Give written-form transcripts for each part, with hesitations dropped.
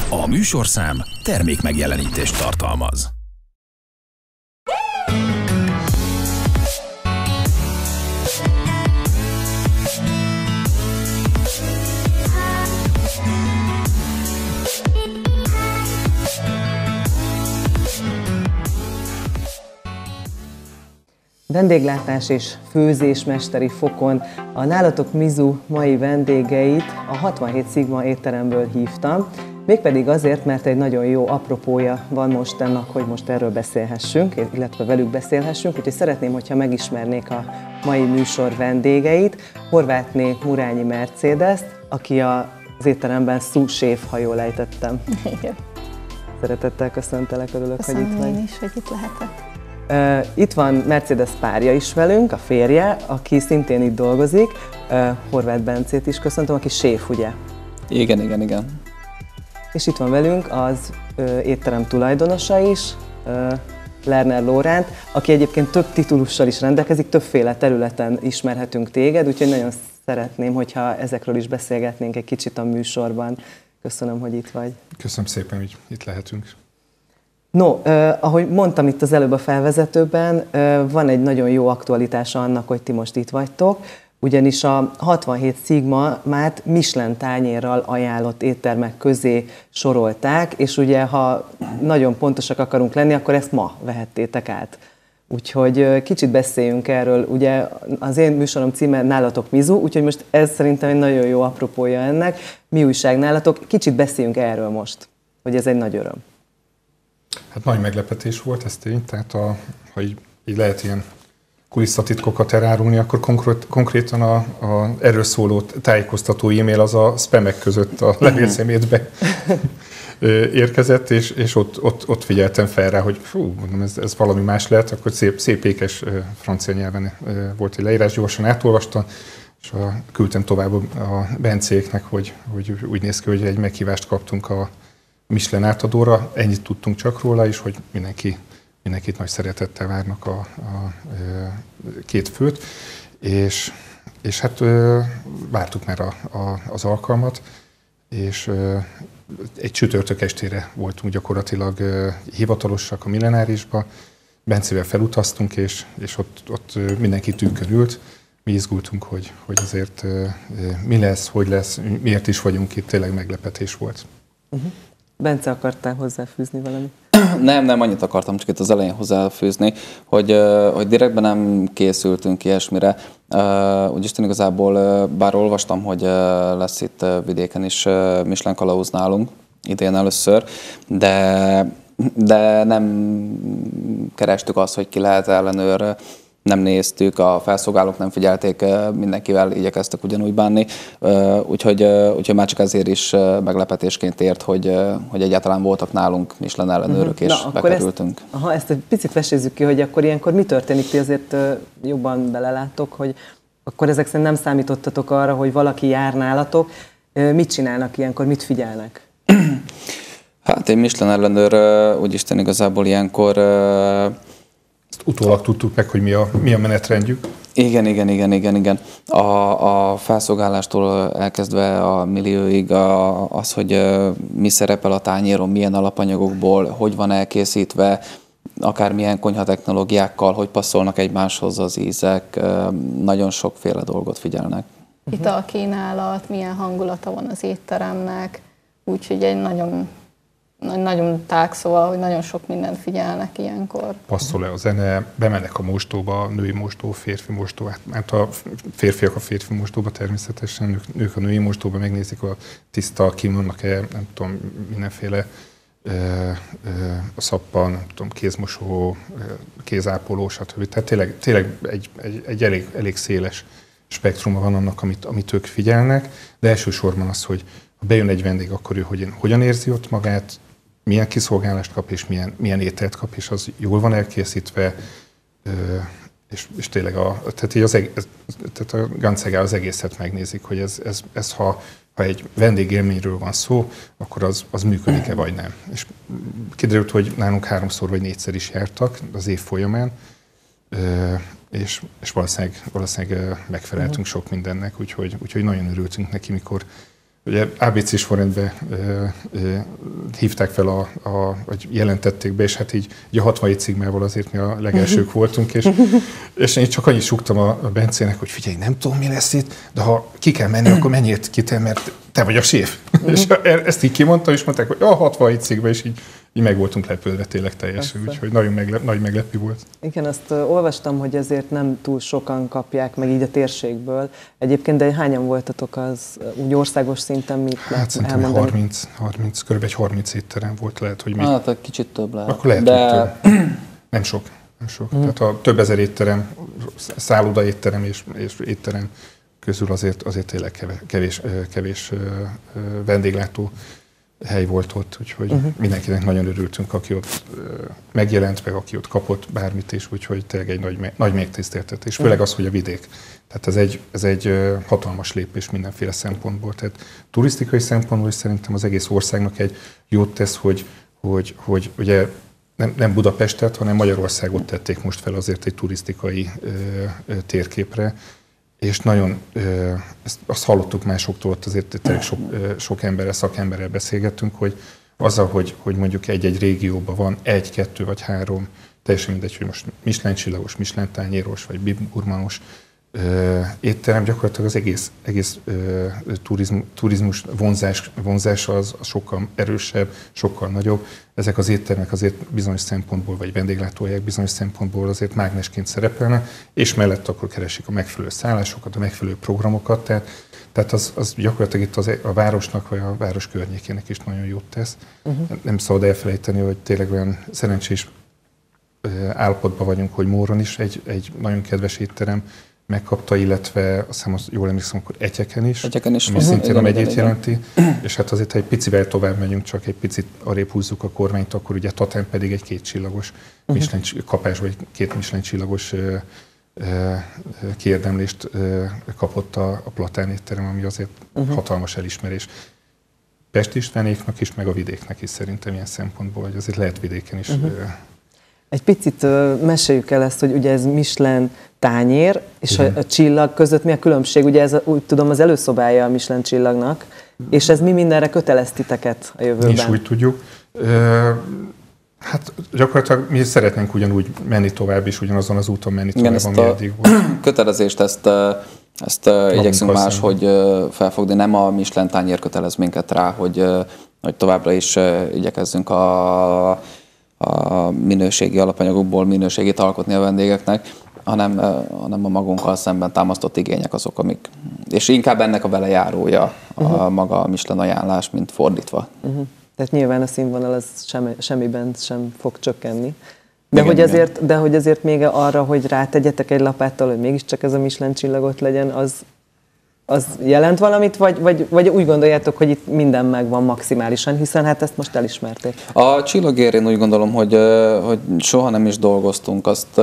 A műsorszám termékmegjelenítést tartalmaz. Vendéglátás és főzésmesteri fokon a Nálatok Mizu mai vendégeit a 67 Sigma étteremből hívtam, mégpedig azért, mert egy nagyon jó apropója van most ennek, hogy most erről beszélhessünk, illetve velük beszélhessünk, úgyhogy szeretném, hogyha megismernék a mai műsor vendégeit. Horvátné Murányi Mercedes, aki az étteremben sous-chef, ha jól ejtettem. Igen. Szeretettel köszöntelek, örülök, hogy itt vagy. Köszönöm én is, hogy itt lehetek. Itt van Mercedes párja is velünk, a férje, aki szintén itt dolgozik, Horváth Bencét is köszöntöm, aki séf, ugye? Igen. És itt van velünk az étterem tulajdonosa is, Lerner Lóránt, aki egyébként több titulussal is rendelkezik, többféle területen ismerhetünk téged, úgyhogy nagyon szeretném, hogyha ezekről is beszélgetnénk egy kicsit a műsorban. Köszönöm, hogy itt vagy. Köszönöm szépen, hogy itt lehetünk. No, ahogy mondtam itt az előbb a felvezetőben, van egy nagyon jó aktualitása annak, hogy ti most itt vagytok, ugyanis a 67 Sigmát Michelin tányérral ajánlott éttermek közé sorolták, és ugye, ha nagyon pontosak akarunk lenni, akkor ezt ma vehettétek át. Úgyhogy kicsit beszéljünk erről. Ugye az én műsorom címe Nálatok Mizu, úgyhogy most ez szerintem egy nagyon jó apropója ennek. Mi újság nálatok? Kicsit beszéljünk erről most, hogy ez egy nagy öröm. Hát nagy meglepetés volt ez tény, tehát ha így lehet ilyen kulisszatitkokat elárulni, akkor konkrétan a erről szóló tájékoztató e-mail az a spamek között a levélszemlétbe érkezett, és ott figyeltem fel rá, hogy mondom, ez valami más lehet, akkor szép ékes francia nyelven volt egy leírás, gyorsan átolvastam, és küldtem tovább a Bencéknek, hogy úgy néz ki, hogy egy meghívást kaptunk a Michelin átadóra, ennyit tudtunk csak róla, és hogy mindenkit nagy szeretettel várnak a két főt, és hát vártuk már az alkalmat, és egy csütörtök estére voltunk gyakorlatilag hivatalosak a Millenárisba, Bencével felutaztunk, és ott mindenki tünkön ült, mi izgultunk, hogy azért mi lesz, hogy lesz, miért is vagyunk itt, tényleg meglepetés volt. Bence, akartál hozzáfűzni valamit? Nem, annyit akartam csak itt az elején hozzáfűzni, hogy direktben nem készültünk ilyesmire. Úgyis igazából, bár olvastam, hogy lesz itt vidéken is Michelin kalauz nálunk, idén először, de nem kerestük azt, hogy ki lehet ellenőr, nem néztük, a felszolgálók nem figyelték, mindenkivel igyekeztek ugyanúgy bánni, úgyhogy már csak ezért is meglepetésként ért, hogy egyáltalán voltak nálunk Michelin ellenőrök, és bekerültünk. Ezt egy picit vesézzük ki, hogy akkor ilyenkor mi történik, ti azért jobban belelátok, hogy akkor ezek szerint nem számítottatok arra, hogy valaki jár nálatok, mit csinálnak ilyenkor, mit figyelnek? Hát én Michelin ellenőr, úgyis igazából ilyenkor... Utólag tudtuk meg, hogy mi a menetrendjük. Igen. A felszolgálástól elkezdve a millióig az, hogy mi szerepel a tányéron, milyen alapanyagokból, hogy van elkészítve, akár milyen konyhatechnológiákkal, hogy passzolnak egymáshoz az ízek, nagyon sokféle dolgot figyelnek. Italkínálat, milyen hangulata van az étteremnek, úgyhogy egy nagyon tág, szóval, hogy nagyon sok mindent figyelnek ilyenkor. Passzol-e a zene, bemennek a mostóba, női mostó, férfi mostó, hát a férfiak a férfi mostóba természetesen, nők a női mostóba, megnézik a tiszta, kimondnak-e, nem tudom, mindenféle a szappan, nem tudom, kézmosó, kézápoló, stb. Tehát tényleg egy elég széles spektruma van annak, amit ők figyelnek, de elsősorban az, hogy ha bejön egy vendég, akkor ő hogyan érzi ott magát, milyen kiszolgálást kap, és milyen ételt kap, és az jól van elkészítve, és tényleg tehát a Ganzegál az egészet megnézik, hogy ez ha egy vendégélményről van szó, akkor az működik-e vagy nem. És kiderült, hogy nálunk 3-szor vagy 4-szer is jártak az év folyamán, és valószínűleg megfeleltünk sok mindennek, úgyhogy nagyon örültünk neki, ugye ABC-s sorrendbe hívták fel, vagy jelentették be, és hát így a 67 szigmával azért mi a legelsők voltunk, és én csak annyit súgtam a Bencének, hogy figyelj, nem tudom, mi lesz itt, de ha ki kell menni, akkor menjél ki te, mert te vagy a séf. És ezt így kimondta, és mondták, hogy a 67 szigbe, és így meg voltunk lepődve tényleg teljesen, úgyhogy nagy meglepő volt. Igen, azt olvastam, hogy ezért nem túl sokan kapják meg így a térségből. Egyébként, de hányan voltatok az úgy országos szinten, mit hát szerintem 30, kb. Egy 30 étterem volt, lehet, hogy mi. Hát egy kicsit több lehet. Akkor lehet, hogy több. Nem sok. Tehát a több ezer étterem, szálloda étterem és étterem közül azért tényleg kevés vendéglátó hely volt ott, úgyhogy mindenkinek nagyon örültünk, aki ott megjelent, meg aki ott kapott bármit is, úgyhogy tényleg egy nagy megtiszteltetés. Főleg az, hogy a vidék. Tehát ez egy hatalmas lépés mindenféle szempontból. Tehát turisztikai szempontból is szerintem az egész országnak egy jót tesz, hogy ugye nem Budapestet, hanem Magyarországot tették most fel azért egy turisztikai térképre, és nagyon, azt hallottuk másoktól, ott azért tényleg sok emberrel, szakemberrel beszélgettünk, hogy azzal, hogy mondjuk egy-egy régióban van 1, 2 vagy 3, teljesen mindegy, hogy most Michelin csillagos, Michelin tányéros vagy Bib Gourmandos étterem, gyakorlatilag az egész turizmus vonzása az sokkal erősebb, sokkal nagyobb. Ezek az éttermek azért bizonyos szempontból, vagy vendéglátóhelyek bizonyos szempontból azért mágnesként szerepelnek, és mellett akkor keresik a megfelelő szállásokat, a megfelelő programokat, tehát az gyakorlatilag itt a városnak, vagy a város környékének is nagyon jót tesz. Nem szabad elfelejteni, hogy tényleg olyan szerencsés állapotban vagyunk, hogy Móron is egy nagyon kedves étterem megkapta, illetve azt hiszem, jól emlékszem, akkor Etyeken is ami szintén a megyét jelenti, és hát azért, ha egy picivel tovább megyünk, csak egy picit arrébb húzzuk a kormányt, akkor ugye Tatán pedig egy 2 csillagos Michelin kapás, vagy 2 Michelin csillagos kiérdemlést kapott a Platán étterem, ami azért hatalmas elismerés. Pest Istvánéknak is, meg a vidéknek is szerintem ilyen szempontból, hogy azért lehet vidéken is. Egy picit meséljük el ezt, hogy ugye ez Michelin tányér és a csillag között mi a különbség? Ugye ez úgy tudom az előszobája a Michelin csillagnak, és ez mi mindenre kötelez titeket a jövőben? Mi is úgy tudjuk. Hát gyakorlatilag mi szeretnénk ugyanúgy menni tovább, és ugyanazon az úton menni tovább, ami eddig volt. Kötelezést ezt igyekszünk máshogy felfogni. Nem a Michelin tányér kötelez minket rá, hogy továbbra is igyekezzünk a minőségi alapanyagokból minőségét alkotni a vendégeknek, hanem a magunkkal szemben támasztott igények azok, amik... És inkább ennek a velejárója a maga a Michelin ajánlás, mint fordítva. Tehát nyilván a színvonal az semmiben sem fog csökkenni. De hogy azért még arra, hogy rátegyetek egy lapáttal, hogy mégiscsak ez a Michelin csillagot legyen, az jelent valamit, vagy úgy gondoljátok, hogy itt minden megvan maximálisan, hiszen hát ezt most elismerték? A csillagért én úgy gondolom, hogy soha nem is dolgoztunk. Azt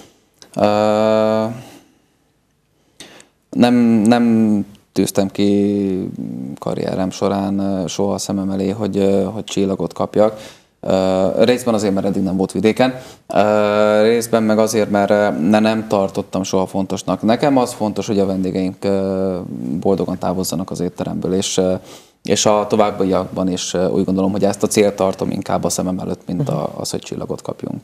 nem tűztem ki karrierem során soha a szemem elé, hogy csillagot kapjak. Részben azért, mert eddig nem volt vidéken, részben meg azért, mert nem tartottam soha fontosnak. Nekem az fontos, hogy a vendégeink boldogan távozzanak az étteremből, és a továbbiakban is úgy gondolom, hogy ezt a célt tartom inkább a szemem előtt, mint az, hogy csillagot kapjunk.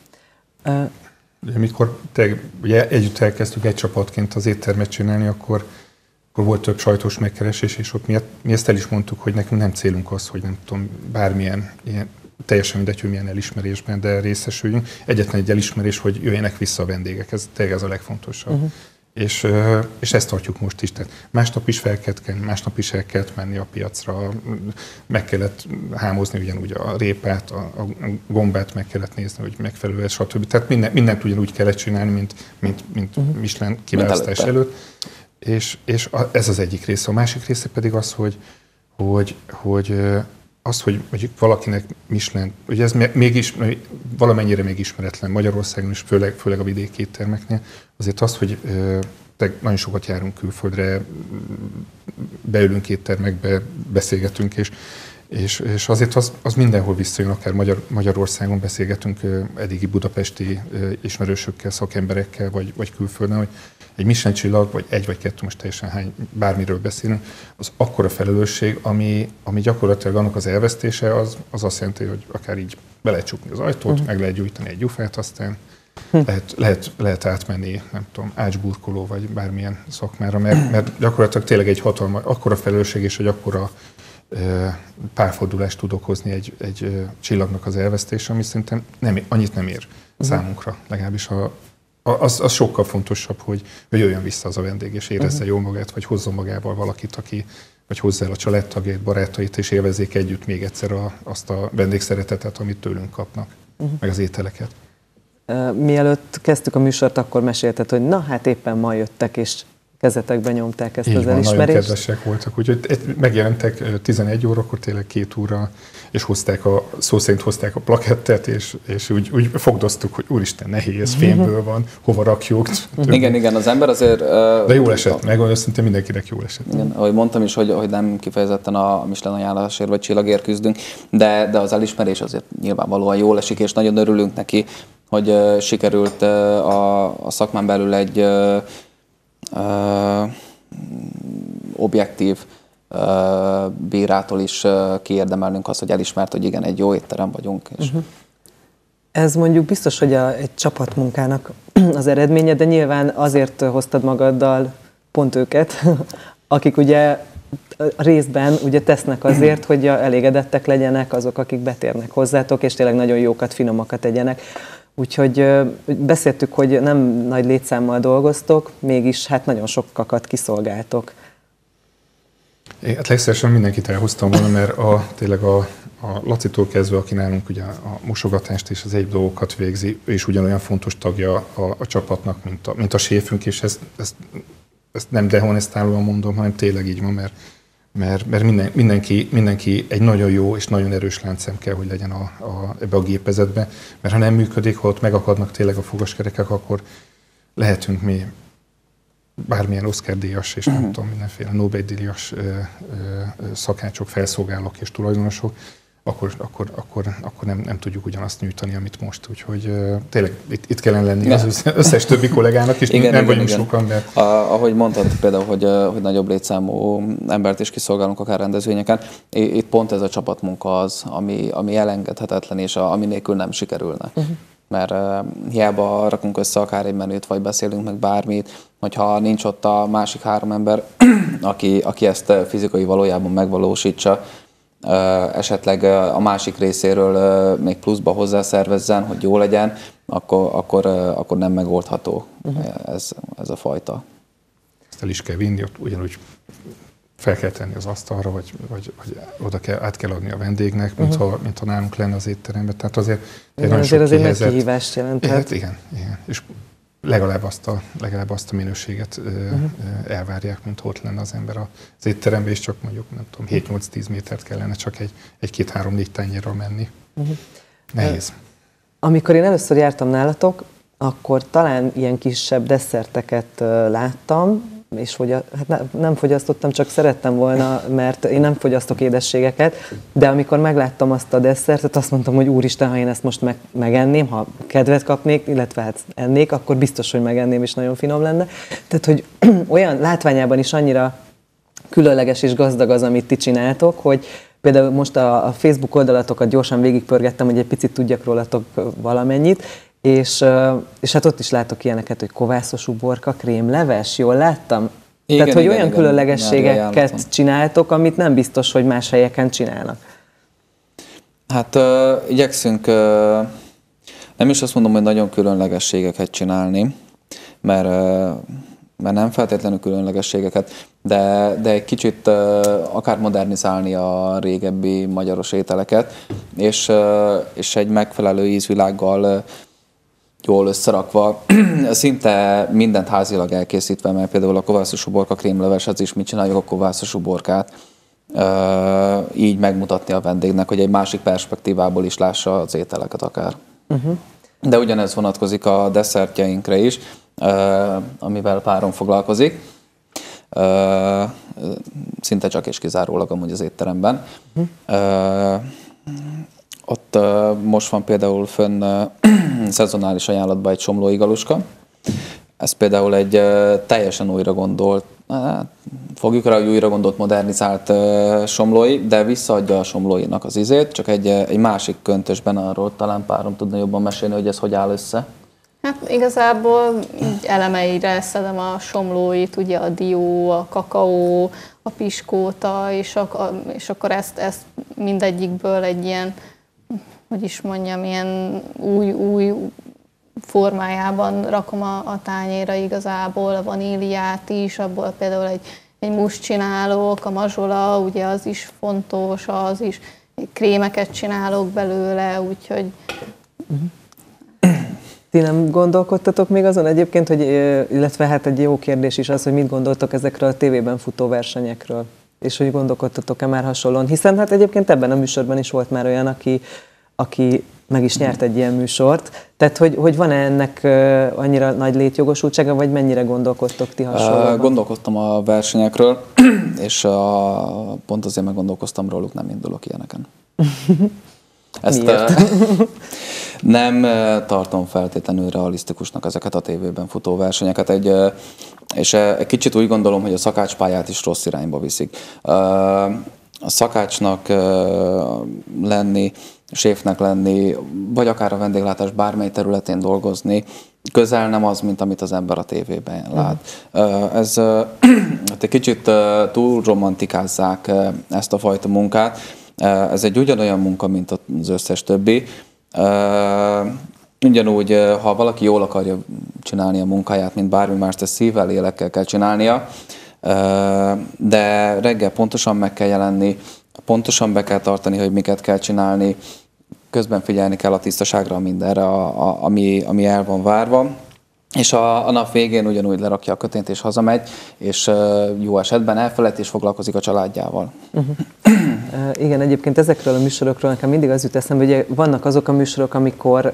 Amikor ugye együtt elkezdtük egy csapatként az éttermet csinálni, akkor volt több sajtós megkeresés, és ott mi ezt el is mondtuk, hogy nekünk nem célunk az, hogy nem tudom, bármilyen ilyen, teljesen mindegy, hogy milyen elismerésben, de részesüljünk. Egyetlen egy elismerés, hogy jöjjenek vissza a vendégek, ez tényleg ez a legfontosabb. És ezt tartjuk most is. Tehát másnap is fel kellett kelni, másnap is el kellett menni a piacra, meg kellett hámozni ugyanúgy a répát, a gombát meg kellett nézni, hogy megfelelő, stb. Tehát mindent ugyanúgy kellett csinálni, mint Michelin kiválasztás előtt. És ez az egyik része. A másik része pedig az, hogy mondjuk valakinek Michelin, ugye ez mégis valamennyire még ismeretlen Magyarországon is, főleg a vidéki éttermeknél, azért az, hogy nagyon sokat járunk külföldre, beülünk éttermekbe, beszélgetünk, És azért az mindenhol visszajön, akár Magyarországon beszélgetünk eddigi budapesti ismerősökkel, szakemberekkel, vagy külföldön, hogy egy Michelin csillag, vagy egy vagy kettő, most teljesen bármiről beszélünk, az akkora felelősség, ami gyakorlatilag annak az elvesztése, az azt jelenti, hogy akár így be lehet csukni az ajtót, meg lehet gyújtani egy gyufát, aztán lehet átmenni, nem tudom, ácsburkoló, vagy bármilyen szakmára, mert gyakorlatilag tényleg egy akkora felelősség és egy akkora párfordulást tud okozni egy csillagnak az elvesztése, ami szerintem annyit nem ér számunkra. Legalábbis az sokkal fontosabb, hogy jöjjön vissza az a vendég, és érezze jól magát, vagy hozzon magával valakit, vagy hozzá el a családtagjait, barátait, és élvezzék együtt még egyszer azt a vendégszeretetet, amit tőlünk kapnak, meg az ételeket. Mielőtt kezdtük a műsort, akkor mesélted, hogy na hát éppen ma jöttek, és kezetekbe nyomták ezt az elismerést. Nagyon kedvesek voltak, úgyhogy megjelentek 11 órakor, tényleg 2 óra, és szó szerint hozták a plakettet, és úgy fogdoztuk, hogy úristen, nehéz, fémből van, hova rakjuk. Igen, az ember azért... De jól esett meg, szinte mindenkinek jól esett. Igen, ahogy mondtam is, hogy nem kifejezetten a Michelin ajánlásért vagy csillagért küzdünk, de az elismerés azért nyilvánvalóan jól esik, és nagyon örülünk neki, hogy sikerült a szakmán belül egy objektív bírától is kiérdemelnünk azt, hogy elismert, hogy igen, egy jó étterem vagyunk. És Ez mondjuk biztos, hogy egy csapatmunkának az eredménye, de nyilván azért hoztad magaddal pont őket, akik ugye részben ugye tesznek azért, hogy elégedettek legyenek azok, akik betérnek hozzátok, és tényleg nagyon jókat, finomakat tegyenek. Úgyhogy beszéltük, hogy nem nagy létszámmal dolgoztok, mégis hát nagyon sokakat kiszolgáltok. Hát legszerűen mindenkit elhoztam volna, mert tényleg a Lacitól kezdve, aki nálunk ugye a mosogatást és az egyéb dolgokat végzi, ő is ugyanolyan fontos tagja a csapatnak, mint a séfünk, és ezt nem dehonestálóan mondom, hanem tényleg így van, mert mindenki egy nagyon jó és nagyon erős láncszem kell, hogy legyen ebbe a gépezetbe, mert ha nem működik, ha ott megakadnak tényleg a fogaskerekek, akkor lehetünk mi bármilyen Oscar-díjas és nem tudom, mindenféle Nobel-díjas szakácsok, felszolgálók és tulajdonosok, akkor nem tudjuk ugyanazt nyújtani, amit most. Úgyhogy tényleg itt kellene lenni az összes többi kollégának, és nem vagyunk sokan. Mert... Ahogy mondtad például, hogy nagyobb létszámú embert is kiszolgálunk akár rendezvényeken, itt pont ez a csapatmunka az, ami elengedhetetlen, és ami nélkül nem sikerülne. Mert hiába rakunk össze akár egy menüt, vagy beszélünk meg bármit, hogyha nincs ott a másik 3 ember, aki ezt fizikai valójában megvalósítsa, esetleg a másik részéről még pluszba hozzászervezzen, hogy jó legyen, akkor nem megoldható ez a fajta. Ezt el is kell vinni, ott ugyanúgy fel kell tenni az asztalra, vagy át kell adni a vendégnek, mintha nálunk lenne az étteremben. Tehát azért egy nagy kihívást jelenthet. Hát igen. És legalább azt a minőséget elvárják, mint ott lenne az ember az étteremben, és csak mondjuk, nem tudom, 7-8-10 métert kellene csak egy 2-3-4 tányérral menni. Nehéz. Amikor én először jártam nálatok, akkor talán ilyen kisebb desszerteket láttam, és hát nem fogyasztottam, csak szerettem volna, mert én nem fogyasztok édességeket, de amikor megláttam azt a desszertet, azt mondtam, hogy úristen, ha én ezt most megenném, ha kedvet kapnék, illetve hát ennék, akkor biztos, hogy megenném, és nagyon finom lenne. Tehát, hogy olyan látványában is annyira különleges és gazdag az, amit ti csináltok, hogy például most a Facebook oldalatokat gyorsan végigpörgettem, hogy egy picit tudjak rólatok valamennyit, és hát ott is látok ilyeneket, hogy kovászos uborka, krémleves, jól láttam? Igen, tehát, hogy olyan különlegességeket csináltok, amit nem biztos, hogy más helyeken csinálnak. Hát igyekszünk, nem is azt mondom, hogy nagyon különlegességeket csinálni, mert nem feltétlenül különlegességeket, de egy kicsit akár modernizálni a régebbi magyaros ételeket, és egy megfelelő ízvilággal jól összerakva, szinte mindent házilag elkészítve, mert például a kovászos uborka krémleves, az is mit csináljuk a kovászos uborkát, így megmutatni a vendégnek, hogy egy másik perspektívából is lássa az ételeket akár. De ugyanez vonatkozik a desszertjeinkre is, amivel párom foglalkozik. szinte csak és kizárólag amúgy az étteremben. Ott most van például fönn szezonális ajánlatban egy somlói galuska. Ez például egy teljesen újra gondolt, fogjuk rá, hogy újra gondolt, modernizált somlói, de visszaadja a somlóinak az ízét, csak egy másik köntösben, arról talán párom tudna jobban mesélni, hogy ez hogy áll össze. Hát igazából így elemeire szedem a somlóit, ugye a dió, a kakaó, a piskóta, és akkor ezt mindegyikből egy ilyen, hogy is mondjam, ilyen új formájában rakom a tányérra igazából, a vaníliát is, abból például egy must csinálok, a mazsola, ugye az is fontos, az is, krémeket csinálok belőle, úgyhogy... Ti nem gondolkodtatok még azon egyébként, hogy, illetve hát egy jó kérdés is az, hogy mit gondoltok ezekről a tévében futó versenyekről, és hogy gondolkodtatok-e már hasonlóan, hiszen hát egyébként ebben a műsorban is volt már olyan, aki meg is nyert egy ilyen műsort. Tehát, hogy van-e ennek annyira nagy létjogosultsága, vagy mennyire gondolkodtok ti hasonlóan? Gondolkodtam a versenyekről, és pont azért meggondolkoztam róluk, nem indulok ilyeneken. Miért? Nem tartom feltétlenül realisztikusnak ezeket a tévében futó versenyeket. És egy kicsit úgy gondolom, hogy a szakácspályát is rossz irányba viszik. A szakácsnak lenni, séfnek lenni, vagy akár a vendéglátás bármely területén dolgozni, közel nem az, mint amit az ember a tévében lát. Ez egy kicsit túl romantikázzák ezt a fajta munkát. Ez egy ugyanolyan munka, mint az összes többi. Ugyanúgy, ha valaki jól akarja csinálni a munkáját, mint bármi más, ezt szívvel, lélekkel kell csinálnia, de reggel pontosan meg kell jelenni, pontosan be kell tartani, hogy miket kell csinálni, közben figyelni kell a tisztaságra, mindenre, ami el van várva. És a nap végén ugyanúgy lerakja a kötényt és hazamegy, és jó esetben elfelejt és foglalkozik a családjával. Igen, egyébként ezekről a műsorokról nekem mindig az jut eszembe, hogy vannak azok a műsorok, amikor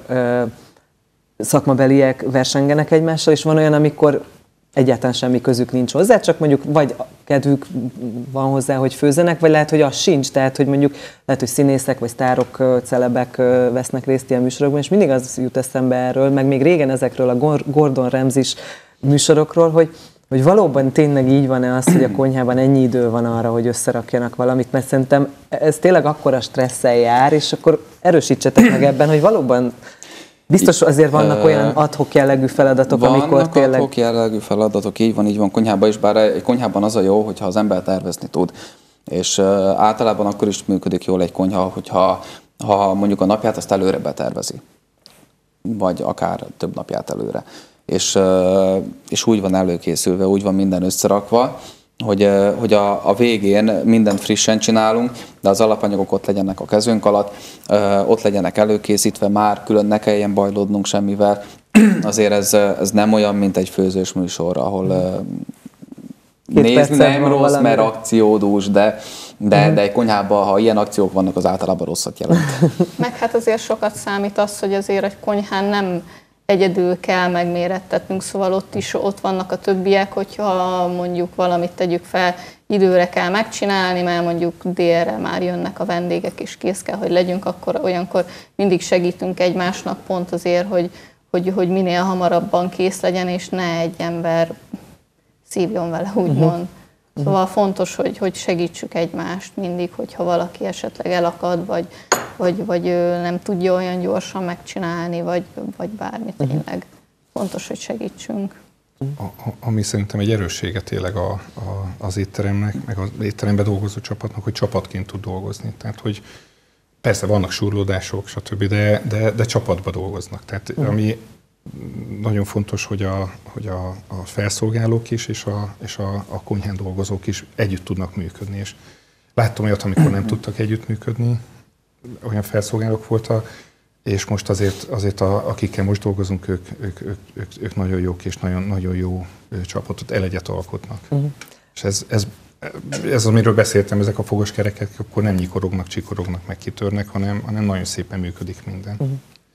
szakmabeliek versengenek egymással, és van olyan, amikor egyáltalán semmi közük nincs hozzá, csak mondjuk vagy kedvük van hozzá, hogy főzzenek, vagy lehet, hogy az sincs, tehát hogy mondjuk lehet, hogy színészek vagy sztárok, celebek vesznek részt ilyen műsorokban, és mindig az jut eszembe erről, meg még régen ezekről a Gordon Ramsay-s műsorokról, hogy valóban tényleg így van-e az, hogy a konyhában ennyi idő van arra, hogy összerakjanak valamit, mert szerintem ez tényleg akkora stresszel jár, és akkor erősítsetek meg ebben, hogy valóban biztos azért vannak olyan ad-hoc jellegű feladatok, amikor tényleg... Vannak ad-hoc jellegű feladatok, így van konyhában is, bár egy konyhában az a jó, hogyha az ember tervezni tud. És általában akkor is működik jól egy konyha, hogyha mondjuk a napját azt előre betervezi. Vagy akár több napját előre. És úgy van előkészülve, úgy van minden összerakva, hogy a végén mindent frissen csinálunk, de az alapanyagok ott legyenek a kezünk alatt, ott legyenek előkészítve már, külön ne kelljen bajlódnunk semmivel. Azért ez nem olyan, mint egy főzős műsor, ahol nézni nem rossz, valami, mert akciódús, de egy konyhában, ha ilyen akciók vannak, az általában rosszat jelent. Meg hát azért sokat számít az, hogy azért egy konyhán nem egyedül kell megmérettetnünk, szóval ott vannak a többiek, hogyha mondjuk valamit tegyük fel, időre kell megcsinálni, mert mondjuk délre már jönnek a vendégek, és kész kell, hogy legyünk, akkor olyankor mindig segítünk egymásnak pont azért, hogy minél hamarabban kész legyen, és ne egy ember szívjon vele, úgymond. Szóval fontos, hogy segítsük egymást mindig, hogyha valaki esetleg elakad, vagy nem tudja olyan gyorsan megcsinálni, vagy bármi tényleg. Fontos, hogy segítsünk. Ami szerintem egy erőssége tényleg az étteremnek, meg az étteremben dolgozó csapatnak, hogy csapatként tud dolgozni. Tehát, hogy persze vannak surlódások, stb., de csapatba dolgoznak. Tehát ami nagyon fontos, hogy a felszolgálók is, és a konyhán dolgozók is együtt tudnak működni. És láttam olyat, amikor nem tudtak együttműködni, olyan felszolgálók voltak, és most azért akikkel most dolgozunk, ők nagyon jók, és nagyon jó csapatot, elegyet alkotnak. És ez, amiről beszéltem, ezek a fogoskerekek, akkor nem nyikorognak, csikorognak, meg kitörnek, hanem nagyon szépen működik minden.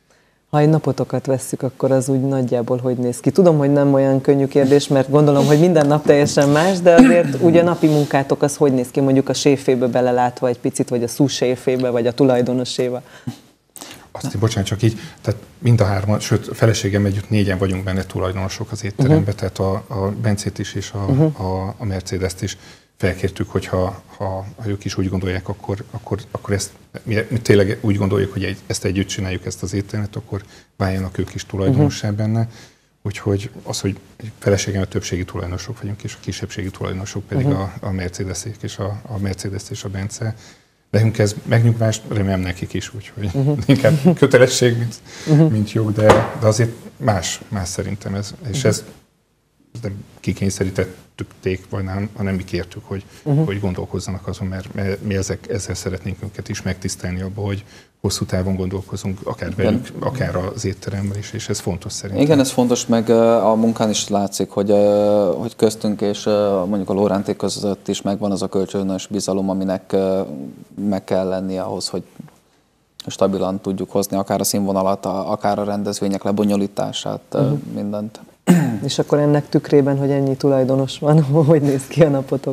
Ha egy napotokat vesszük, akkor az úgy nagyjából hogy néz ki? Tudom, hogy nem olyan könnyű kérdés, mert gondolom, hogy minden nap teljesen más, de azért ugye a napi munkátok az hogy néz ki, mondjuk a séfébe belelátva egy picit, vagy a sous-séfébe, vagy a tulajdonosébe? Bocsánat, csak így, tehát mind a hárman, sőt, a feleségem együtt 4-en vagyunk benne tulajdonosok az étteremben, tehát a Bencét is és a Mercedes-t is felkértük, hogy ha ők is úgy gondolják, akkor ezt, mi tényleg úgy gondoljuk, hogy ezt együtt csináljuk, ezt az éttermet, akkor váljanak ők is tulajdonossá benne. Úgyhogy az, hogy feleségem a többségi tulajdonosok vagyunk, és a kisebbségi tulajdonosok pedig a Mercedes-ék és a Mercedes és a Bence. Nekünk ez megnyugvást, remélem nekik is, úgyhogy inkább kötelesség, mint jog, de azért más szerintem ez. És ez nem kikényszerítettük, hanem mi kértük, hogy gondolkozzanak azon, mert mi ezzel szeretnénk őket is megtisztelni abba, hogy hosszú távon gondolkozunk, akár velük, akár az étteremmel is, és ez fontos szerintem. Igen, ez fontos, meg a munkán is látszik, hogy köztünk és mondjuk a Lóránték között is megvan az a kölcsönös bizalom, aminek meg kell lennie ahhoz, hogy stabilan tudjuk hozni akár a színvonalat, akár a rendezvények lebonyolítását, mindent. És akkor ennek tükrében, hogy ennyi tulajdonos van, hogy néz ki a napotok?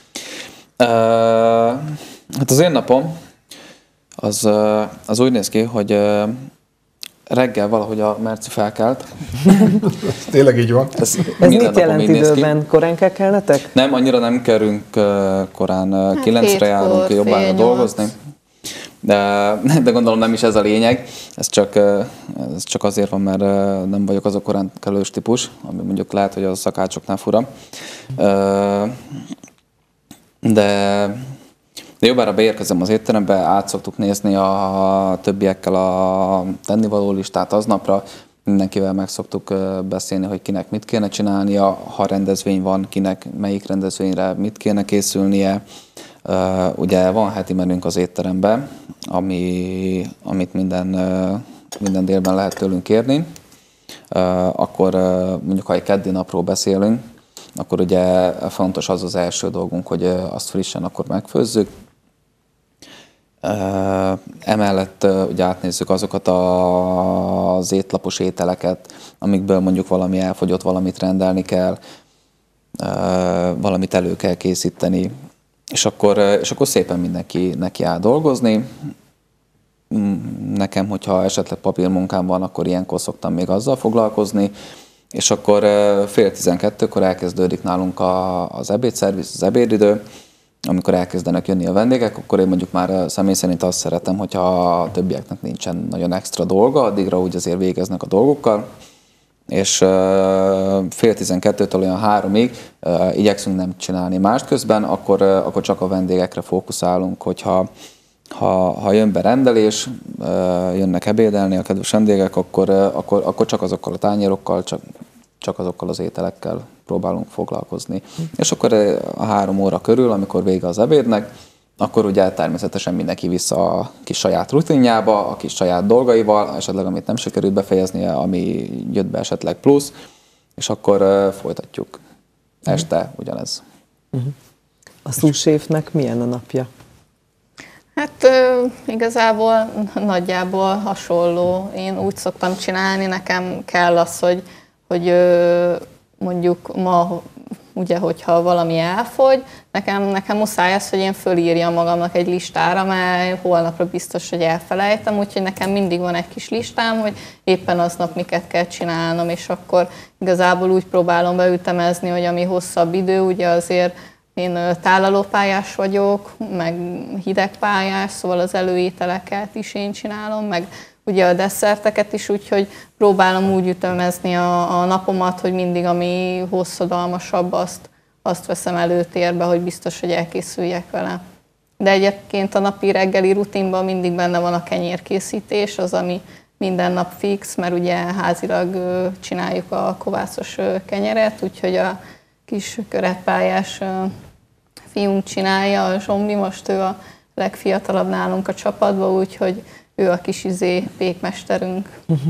Hát az én napom az úgy néz ki, hogy reggel valahogy a Merci felkelt. Tényleg így van. Ez mit jelent időben? Korán kell kelnetek? Nem, annyira nem kerünk korán. 9-re járunk jobbára dolgozni. De gondolom nem is ez a lényeg. Ez csak azért van, mert nem vagyok az a korán kelős típus, ami mondjuk lehet, hogy a szakácsoknál fura. De jobbára beérkezem az étterembe, át szoktuk nézni a többiekkel a tennivaló listát aznapra, mindenkivel meg szoktuk beszélni, hogy kinek mit kéne csinálnia, ha rendezvény van, kinek melyik rendezvényre mit kéne készülnie. Ugye van heti menünk az étteremben, amit minden délben lehet tőlünk kérni. Akkor mondjuk, ha egy keddi napról beszélünk, akkor ugye fontos az első dolgunk, hogy azt frissen akkor megfőzzük. Emellett ugye átnézzük azokat az étlapos ételeket, amikből mondjuk valami elfogyott, valamit rendelni kell, valamit elő kell készíteni, és akkor szépen mindenki neki áll dolgozni. Nekem, hogyha esetleg papírmunkám van, akkor ilyenkor szoktam még azzal foglalkozni, és akkor 11:30-kor elkezdődik nálunk az ebédszerviz, az ebédidő. Amikor elkezdenek jönni a vendégek, akkor én mondjuk már személy szerint azt szeretem, hogyha a többieknek nincsen nagyon extra dolga, addigra úgy azért végeznek a dolgokkal. És 11:30-től olyan 3-ig igyekszünk nem csinálni mást közben, akkor csak a vendégekre fókuszálunk, hogyha jön be rendelés, jönnek ebédelni a kedves vendégek, akkor csak azokkal a tányérokkal, csak azokkal az ételekkel próbálunk foglalkozni. És akkor a 3 óra körül, amikor vége az ebédnek, akkor ugye természetesen mindenki vissza a kis saját rutinjába, a kis saját dolgaival, esetleg amit nem sikerült befejeznie, ami jött be esetleg plusz, és akkor folytatjuk. Este ugyanez. A sous-séfnek milyen a napja? Hát igazából nagyjából hasonló. Én úgy szoktam csinálni, nekem kell az, hogy mondjuk ma, ugye, hogyha valami elfogy, nekem muszáj az, hogy én fölírjam magamnak egy listára, mert holnapra biztos, hogy elfelejtem, úgyhogy nekem mindig van egy kis listám, hogy éppen aznap miket kell csinálnom, és akkor igazából úgy próbálom beütemezni, hogy ami hosszabb idő, ugye azért én tálalópályás vagyok, meg hidegpályás, szóval az előételeket is én csinálom, meg ugye a desszerteket is, úgyhogy próbálom úgy ütemezni a napomat, hogy mindig ami hosszadalmasabb, azt veszem előtérbe, hogy biztos, hogy elkészüljek vele. De egyébként a napi reggeli rutinban mindig benne van a kenyérkészítés, az, ami minden nap fix, mert ugye házilag csináljuk a kovászos kenyeret, úgyhogy a kis köretpályás fiunk csinálja, a Zsombi, most ő a legfiatalabb nálunk a csapatban, úgyhogy ő a kis pékmesterünk.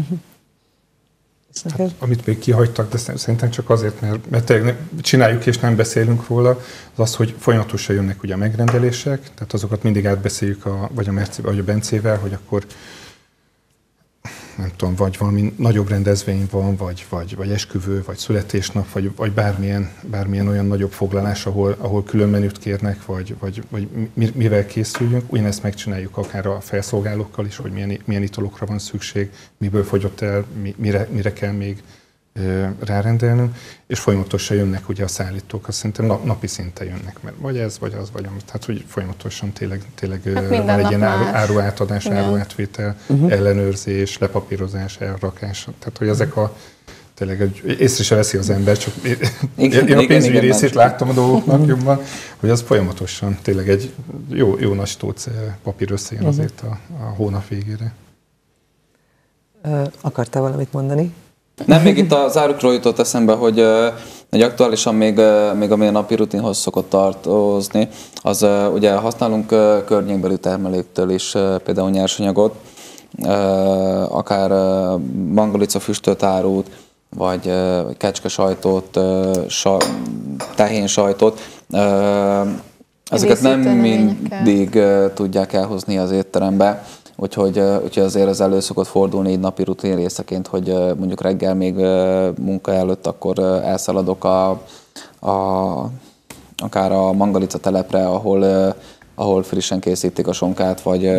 Hát, amit még kihagytak, de szerintem csak azért, mert tényleg csináljuk és nem beszélünk róla, az, hogy folyamatosan jönnek ugye a megrendelések, tehát azokat mindig átbeszéljük vagy a Merci, vagy a Bencével, hogy akkor nem tudom, vagy valami nagyobb rendezvény van, vagy esküvő, vagy születésnap, vagy bármilyen olyan nagyobb foglalás, ahol külön menüt kérnek, vagy mivel készüljünk, ugyanezt megcsináljuk akár a felszolgálókkal is, hogy milyen italokra van szükség, miből fogyott el, mire kell még rárendelnünk, és folyamatosan jönnek ugye a szállítók, azt szerintem napi szinten jönnek, mert vagy ez, vagy az, vagy amit. Tehát, hogy folyamatosan tényleg van egy ilyen áruátadás, áruátvétel, ellenőrzés, lepapírozás, elrakás. Tehát, hogy ezek tényleg észre se veszi az ember, csak én a pénzügyi részét láttam a dolgoknak jobban, hogy az folyamatosan tényleg egy jó nagy stóc papír összejön azért a hónap végére. Akartál valamit mondani? Nem, még itt az árukról jutott eszembe, hogy aktuálisan még ami a napi rutinhoz szokott tartozni, az ugye használunk környékbeli termelőktől is például nyersanyagot, akár mangalica füstölt árut, vagy kecskesajtot, tehén sajtot. Ezeket nem mindig tudják elhozni az étterembe. Úgyhogy azért az elő szokott fordulni így napi rutin részeként, hogy mondjuk reggel még munka előtt akkor elszaladok akár a mangalica telepre, ahol frissen készítik a sonkát,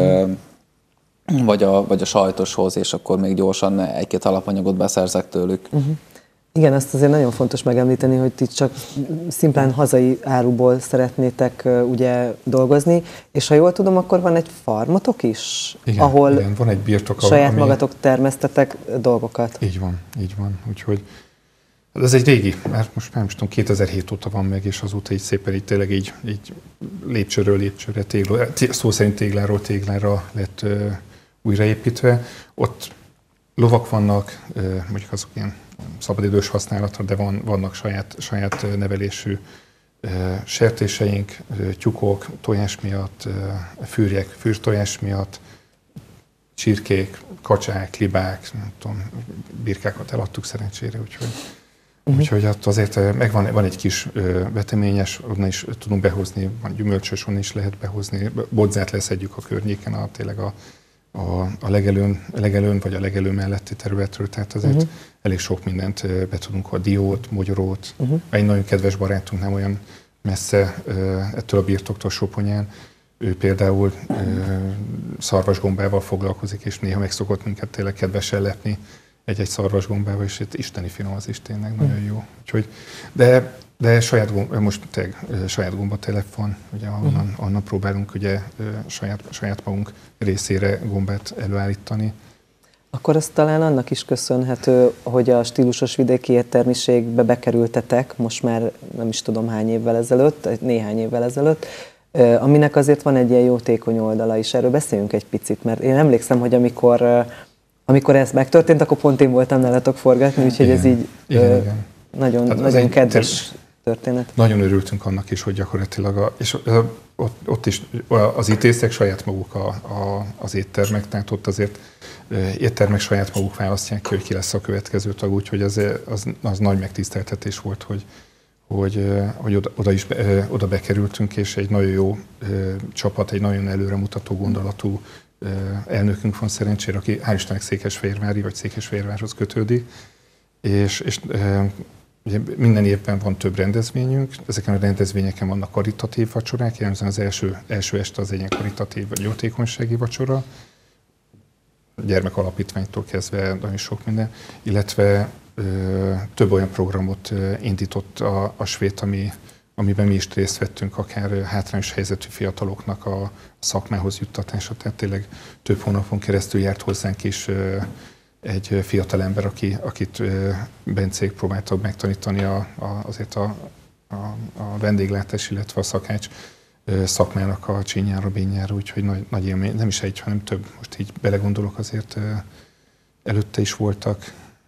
vagy a sajtoshoz, és akkor még gyorsan egy-két alapanyagot beszerzek tőlük. Igen, azt azért nagyon fontos megemlíteni, hogy ti csak szimplán hazai áruból szeretnétek ugye dolgozni, és ha jól tudom, akkor van egy farmotok is, ahol igen, van egy birtok, saját magatok termesztetek dolgokat. Így van. Úgyhogy ez egy régi, mert most nem tudom, 2007 óta van meg, és azóta így szépen tényleg így lépcsőről lépcsőre, szó szerint tégláról téglára lett újraépítve. Ott lovak vannak, mondjuk azok ilyen szabadidős használatra, de vannak saját nevelésű sertéseink, tyúkok, tojás miatt, fűrjek, fűrtojás miatt, csirkék, kacsák, libák, nem tudom, birkákat eladtuk szerencsére, úgyhogy ott azért van egy kis veteményes, onnan is tudunk behozni, van gyümölcsös, onnan is lehet behozni, bodzát leszedjük a környéken, tényleg a legelőn vagy a legelő melletti területről, tehát azért elég sok mindent be tudunk, a diót, mogyorót. Egy nagyon kedves barátunk nem olyan messze ettől a birtoktól, Soponyán, ő például szarvasgombával foglalkozik, és néha meg szokott minket tényleg kedvesen lepni egy-egy szarvasgombával, és itt isteni finom az is tényleg, nagyon jó. Úgyhogy, de saját gombatelep van, ugye, onnan próbálunk ugye saját magunk részére gombát előállítani. Akkor az talán annak is köszönhető, hogy a stílusos vidéki éttermiségbe bekerültetek, most már nem is tudom néhány évvel ezelőtt, aminek azért van egy ilyen jótékony oldala is. Erről beszéljünk egy picit, mert én emlékszem, hogy amikor ez megtörtént, akkor pont én voltam nálatok forgatni, úgyhogy ez így nagyon kedves történet. Nagyon örültünk annak is, hogy gyakorlatilag ott is az ítészek saját maguk az éttermek, tehát ott azért éttermek saját maguk választják ki, hogy ki lesz a következő tag, úgyhogy az nagy megtiszteltetés volt, hogy oda bekerültünk, és egy nagyon jó csapat, egy nagyon előremutató gondolatú elnökünk van szerencsére, aki hál' Istennek székesfehérvári vagy Székesfehérvárhoz kötődik, és ugye minden évben van több rendezvényünk, ezeken a rendezvényeken vannak karitatív vacsorák, jellemzően az első este az egy ilyen karitatív vagy jótékonysági vacsora, gyermekalapítványtól kezdve nagyon sok minden, illetve több olyan programot indított a Svéd, amiben mi is részt vettünk, akár hátrányos helyzetű fiataloknak a szakmához juttatása, tehát tényleg több hónapon keresztül járt hozzánk is egy fiatal ember, akit Bencék próbáltak megtanítani azért a vendéglátás, illetve a szakács szakmának a csínyára, bényára, úgyhogy nagy élmény, nem is egy, hanem több, most így belegondolok, azért előtte is voltak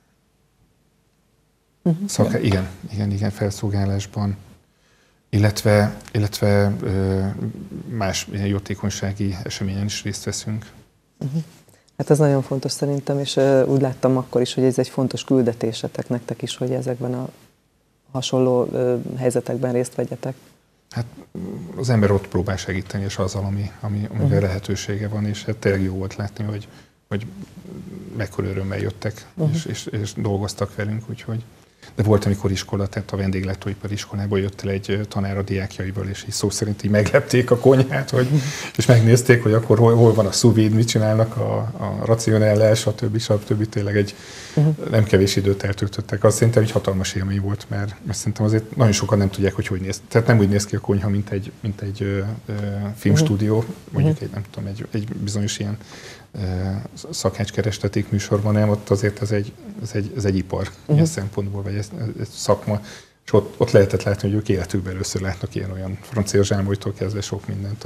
igen, felszolgálásban, illetve más ilyen jótékonysági eseményen is részt veszünk. Hát ez nagyon fontos szerintem, és úgy láttam akkor is, hogy ez egy fontos küldetésetek nektek is, hogy ezekben a hasonló helyzetekben részt vegyetek. Hát az ember ott próbál segíteni, és azzal, amivel lehetősége van, és hát tényleg jó volt látni, mekkora örömmel jöttek, és dolgoztak velünk, úgyhogy. De volt, amikor iskola, tehát a vendéglátóipari iskolából jött el egy tanár a diákjaival, és így szó szerint így meglepték a konyhát, és megnézték, hogy akkor hol van a sous-vide, mit csinálnak a racionellel, stb. Tényleg nem kevés időt eltöltöttek. Azt szerintem egy hatalmas élmény volt, mert szerintem azért nagyon sokan nem tudják, hogy néz. Tehát nem úgy néz ki a konyha, mint egy filmstúdió, mondjuk egy bizonyos ilyen szakácskeresteték műsorban, nem, ott azért ez egy ipar ilyen szempontból, vagy ez szakma, és ott lehetett látni, hogy ők életükben először látnak ilyen-olyan francia zsámolytól kezdve sok mindent,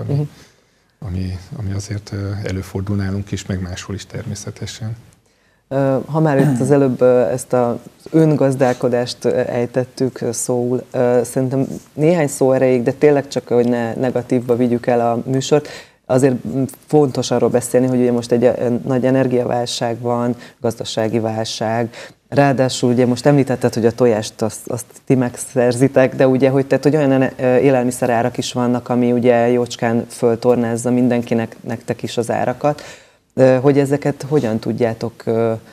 ami azért előfordul nálunk is, meg máshol is természetesen. Ha már itt az előbb ezt az öngazdálkodást ejtettük szóul, szerintem néhány szó erejéig, de tényleg csak, hogy ne negatívba vigyük el a műsort, azért fontos arról beszélni, hogy ugye most egy nagy energiaválság van, gazdasági válság, ráadásul ugye most említetted, hogy a tojást azt ti megszerzitek, de ugye, hogy olyan élelmiszerárak is vannak, ami ugye jócskán föltornázza mindenkinek, nektek is az árakat, hogy ezeket hogyan tudjátok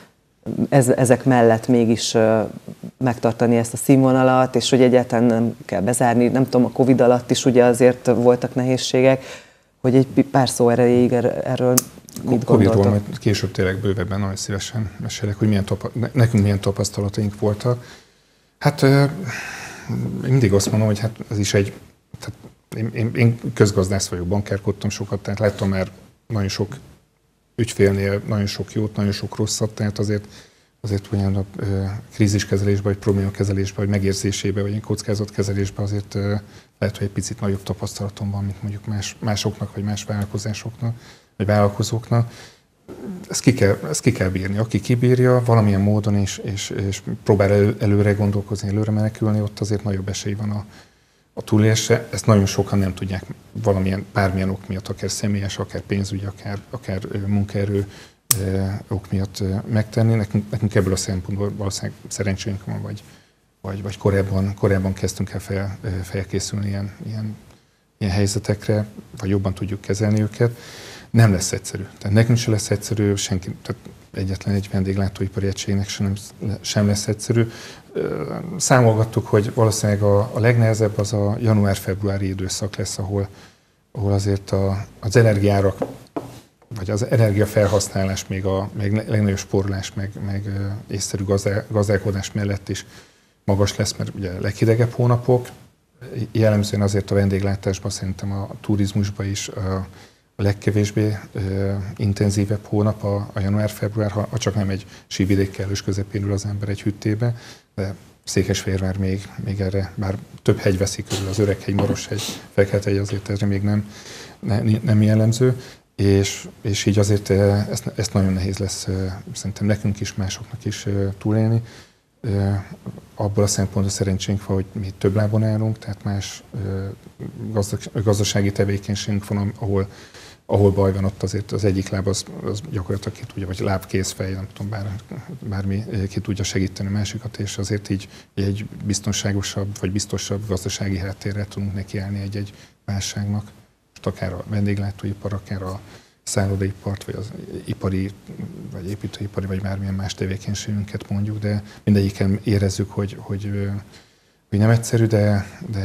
ezek mellett mégis megtartani ezt a színvonalat, és hogy egyáltalán nem kell bezárni, nem tudom, a Covid alatt is ugye azért voltak nehézségek, hogy egy pár szó erejéig erről mit gondoltok? Covid-ról majd később tényleg bővebben nagyon szívesen mesélek, hogy nekünk milyen tapasztalataink voltak. Hát mindig azt mondom, hogy hát ez is én közgazdász vagyok, bankárkodtam sokat, tehát láttam már nagyon sok ügyfélnél nagyon sok jót, nagyon sok rosszat, tehát azért olyan a kríziskezelésben, vagy problémakezelésben, vagy megérzésében, vagy kockázatkezelésben azért lehet, hogy egy picit nagyobb tapasztalatom van, mint mondjuk másoknak, vagy más vállalkozásoknak, vagy vállalkozóknak. Ezt ki kell bírni. Aki kibírja valamilyen módon és próbál előre gondolkozni, előre menekülni, ott azért nagyobb esély van a túlélésre. Ezt nagyon sokan nem tudják bármilyen ok miatt, akár személyes, akár pénzügyi, akár munkaerő ok miatt megtenni. Nekünk ebből a szempontból valószínűleg szerencsénk van, vagy korábban kezdtünk el felkészülni ilyen helyzetekre, vagy jobban tudjuk kezelni őket. Nem lesz egyszerű. Tehát nekünk sem lesz egyszerű, tehát egyetlen egy vendéglátóipari egységnek sem lesz egyszerű. Számolgattuk, hogy valószínűleg a legnehezebb az a január-februári időszak lesz, ahol azért az energiárak, vagy az energiafelhasználás, még a legnagyobb spórolás, meg észszerű gazdálkodás mellett is magas lesz, mert ugye a leghidegebb hónapok, jellemzően azért a vendéglátásban, szerintem a turizmusban is a legkevésbé intenzívebb hónap a január-február, ha csak nem egy sívidék kellős közepén ül az ember egy hüttébe, de Székesfehérvár még erre, bár több hegy veszi körül, az Öreghegy, Maroshegy, Fekete-hegy, azért erre még nem jellemző, és így azért ezt nagyon nehéz lesz szerintem nekünk is, másoknak is túlélni. Abból a szempontból szerencsénk van, hogy mi több lábon állunk, tehát más gazdasági tevékenységünk van, ahol baj van, ott azért az egyik láb az gyakorlatilag ki tudja, vagy láb, kéz, fej, nem tudom, bármi ki tudja segíteni a másikat, és azért így egy biztonságosabb, vagy biztosabb gazdasági háttérrel tudunk nekiállni egy válságnak. Most akár a vendéglátóipar, akár a szállodaipart, vagy az ipari, vagy építőipari, vagy bármilyen más tevékenységünket mondjuk, de mindegyiken érezzük, hogy nem egyszerű, de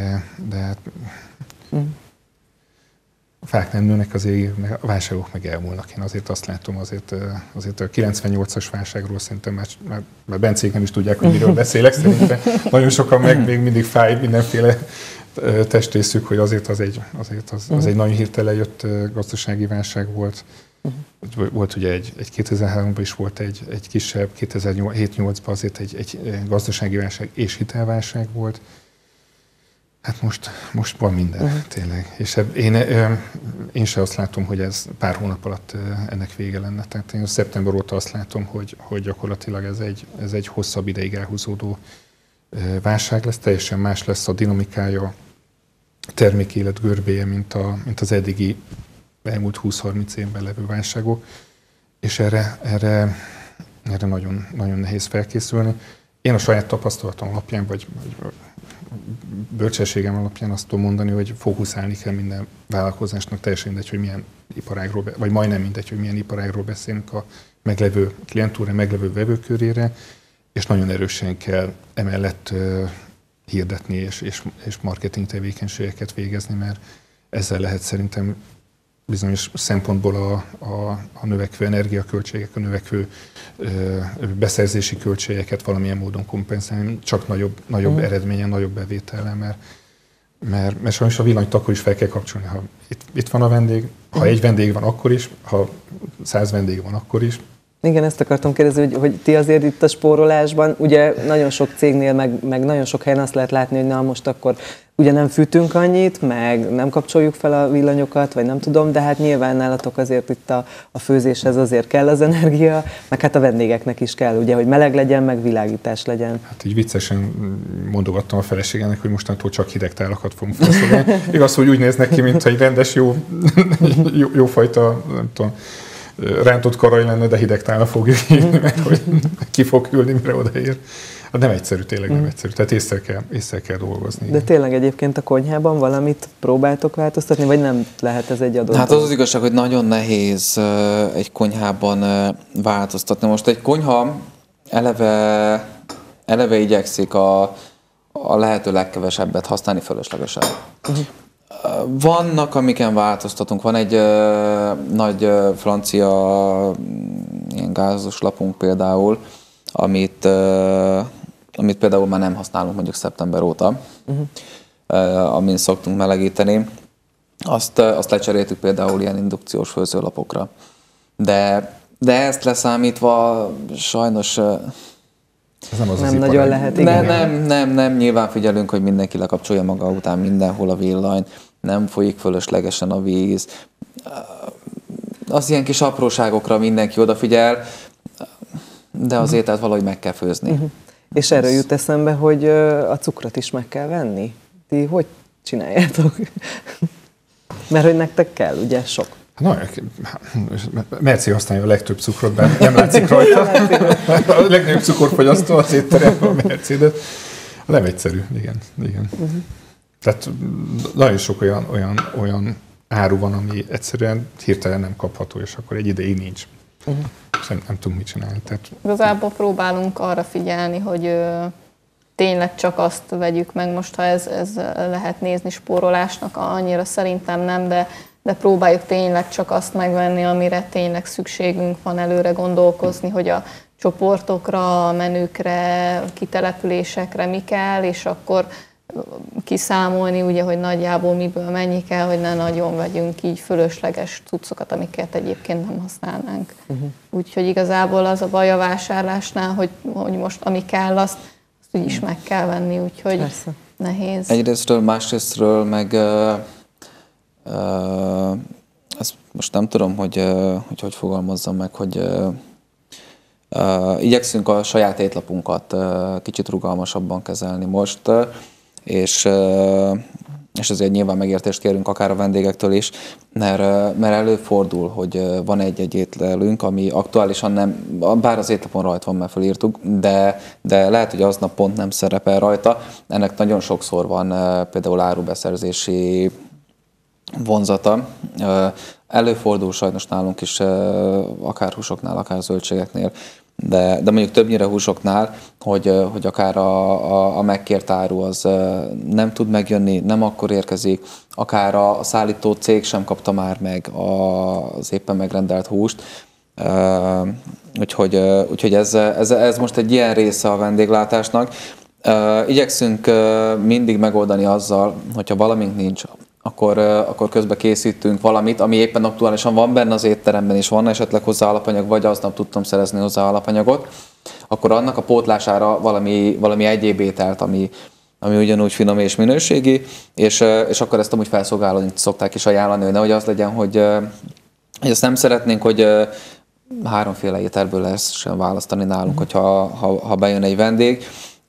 a fák nem nőnek az égig, a válságok meg elmúlnak. Én azért azt látom, azért a 98-as válságról szerintem már Bencék nem is tudják, hogy miről beszélek, szerintem nagyon sokan meg még mindig fáj mindenféle testrészük, hogy azért az egy nagyon hirtelen jött gazdasági válság volt. Volt ugye egy 2003-ban is volt egy kisebb, 2007-8-ban azért egy gazdasági válság és hitelválság volt. Hát most van minden, tényleg. És én sem azt látom, hogy ez pár hónap alatt ennek vége lenne. Tehát én szeptember óta azt látom, hogy gyakorlatilag ez egy hosszabb ideig elhúzódó válság lesz, teljesen más lesz a dinamikája, termékélet görbéje, mint az eddigi elmúlt 20-30 évben levő válságok, és erre nagyon, nagyon nehéz felkészülni. Én a saját tapasztalatom alapján, vagy bölcsességem alapján azt tudom mondani, hogy fókuszálni kell minden vállalkozásnak, teljesen mindegy, hogy milyen iparágról, vagy majdnem mindegy, hogy milyen iparágról beszélünk a meglevő klientúra, meglevő vevőkörére, és nagyon erősen kell emellett hirdetni és marketing tevékenységeket végezni, mert ezzel lehet szerintem bizonyos szempontból a növekvő energiaköltségek, a növekvő beszerzési költségeket valamilyen módon kompenzálni, csak nagyobb eredményen, nagyobb bevétellel, mert sajnos a villanyt akkor is fel kell kapcsolni, ha itt van a vendég, ha egy vendég van, akkor is, ha 100 vendég van, akkor is. Igen, ezt akartam kérdezni, hogy ti azért itt a spórolásban, ugye nagyon sok cégnél, meg nagyon sok helyen azt lehet látni, hogy na most akkor ugye nem fűtünk annyit, meg nem kapcsoljuk fel a villanyokat, vagy nem tudom, de hát nyilván nálatok azért itt a főzéshez azért kell az energia, meg hát a vendégeknek is kell, ugye, hogy meleg legyen, meg világítás legyen. Hát így viccesen mondogattam a feleségemnek, hogy mostantól csak hideg tálakat fogunk felszolgálni. Igaz, hogy úgy néznek ki, mintha egy rendes, jófajta, nem tudom, rántott karaj lenne, de hideg tála fogjuk hívni, mert hogy ki fog ülni, mire odaér. Hát nem egyszerű, tényleg nem egyszerű. Tehát észre kell dolgozni. De tényleg egyébként a konyhában valamit próbáltok változtatni, vagy nem lehet ez egy adott? Hát az igazság, hogy nagyon nehéz egy konyhában változtatni. Most egy konyha eleve igyekszik a lehető legkevesebbet használni fölöslegesen. Vannak, amiken változtatunk. Van egy nagy francia ilyen gázos lapunk például, amit például már nem használunk mondjuk szeptember óta, amin szoktunk melegíteni. Azt lecseréltük például ilyen indukciós főzőlapokra. De ezt leszámítva sajnos... Nem nagyon lehet, igen. Nem, nyilván figyelünk, hogy mindenki lekapcsolja maga után mindenhol a villany, nem folyik fölöslegesen a víz. Az ilyen kis apróságokra mindenki odafigyel, de az ételt valahogy meg kell főzni. És erről jut eszembe, hogy a cukrot is meg kell venni. Ti hogy csináljátok? Mert hogy nektek kell, ugye, sok. Merci használja a legtöbb cukrot, bár nem látszik rajta. A legnagyobb cukorfogyasztó az étteremben a Mercedes. Nem egyszerű, igen. Tehát nagyon sok olyan áru van, ami egyszerűen hirtelen nem kapható, és akkor egy ideig nincs. Nem tudunk mit csinálni. Tehát... Igazából próbálunk arra figyelni, hogy tényleg csak azt vegyük meg. Most, ha ez lehet nézni spórolásnak, annyira szerintem nem, de próbáljuk tényleg csak azt megvenni, amire tényleg szükségünk van, előre gondolkozni, hogy a csoportokra, a menükre, kitelepülésekre mi kell, és akkor kiszámolni, ugye, hogy nagyjából miből mennyi kell, hogy ne nagyon vegyünk így fölösleges cuccokat, amiket egyébként nem használnánk. Úgyhogy igazából az a baj a vásárlásnál, hogy most ami kell, azt úgyis meg kell venni, úgyhogy persze. Nehéz. Egyrésztről, másrésztről meg ezt most nem tudom, hogy fogalmazzam meg, hogy igyekszünk a saját étlapunkat kicsit rugalmasabban kezelni most, és ezért nyilván megértést kérünk akár a vendégektől is, mert előfordul, hogy van egy étlelünk, ami aktuálisan nem, bár az étlapon rajta van, mert felírtuk, de lehet, hogy aznap pont nem szerepel rajta. Ennek nagyon sokszor van például árubeszerzési vonzata. Előfordul sajnos nálunk is, akár húsoknál, akár zöldségeknél, de mondjuk többnyire húsoknál, hogy akár a megkért áru az nem tud megjönni, nem akkor érkezik, akár a szállító cég sem kapta már meg az éppen megrendelt húst. Úgyhogy ez most egy ilyen része a vendéglátásnak. Igyekszünk mindig megoldani azzal, hogyha valamink nincs, akkor közben készítünk valamit, ami éppen aktuálisan van benne az étteremben, és van esetleg hozzá alapanyag, vagy aznap tudtam szerezni hozzá alapanyagot, akkor annak a pótlására valami egyéb ételt, ami ugyanúgy finom és minőségi, és akkor ezt amúgy felszolgálni szokták is ajánlani, hogy nehogy az legyen, hogy azt nem szeretnénk, hogy háromféle ételből lehessen választani nálunk, hogyha bejön egy vendég.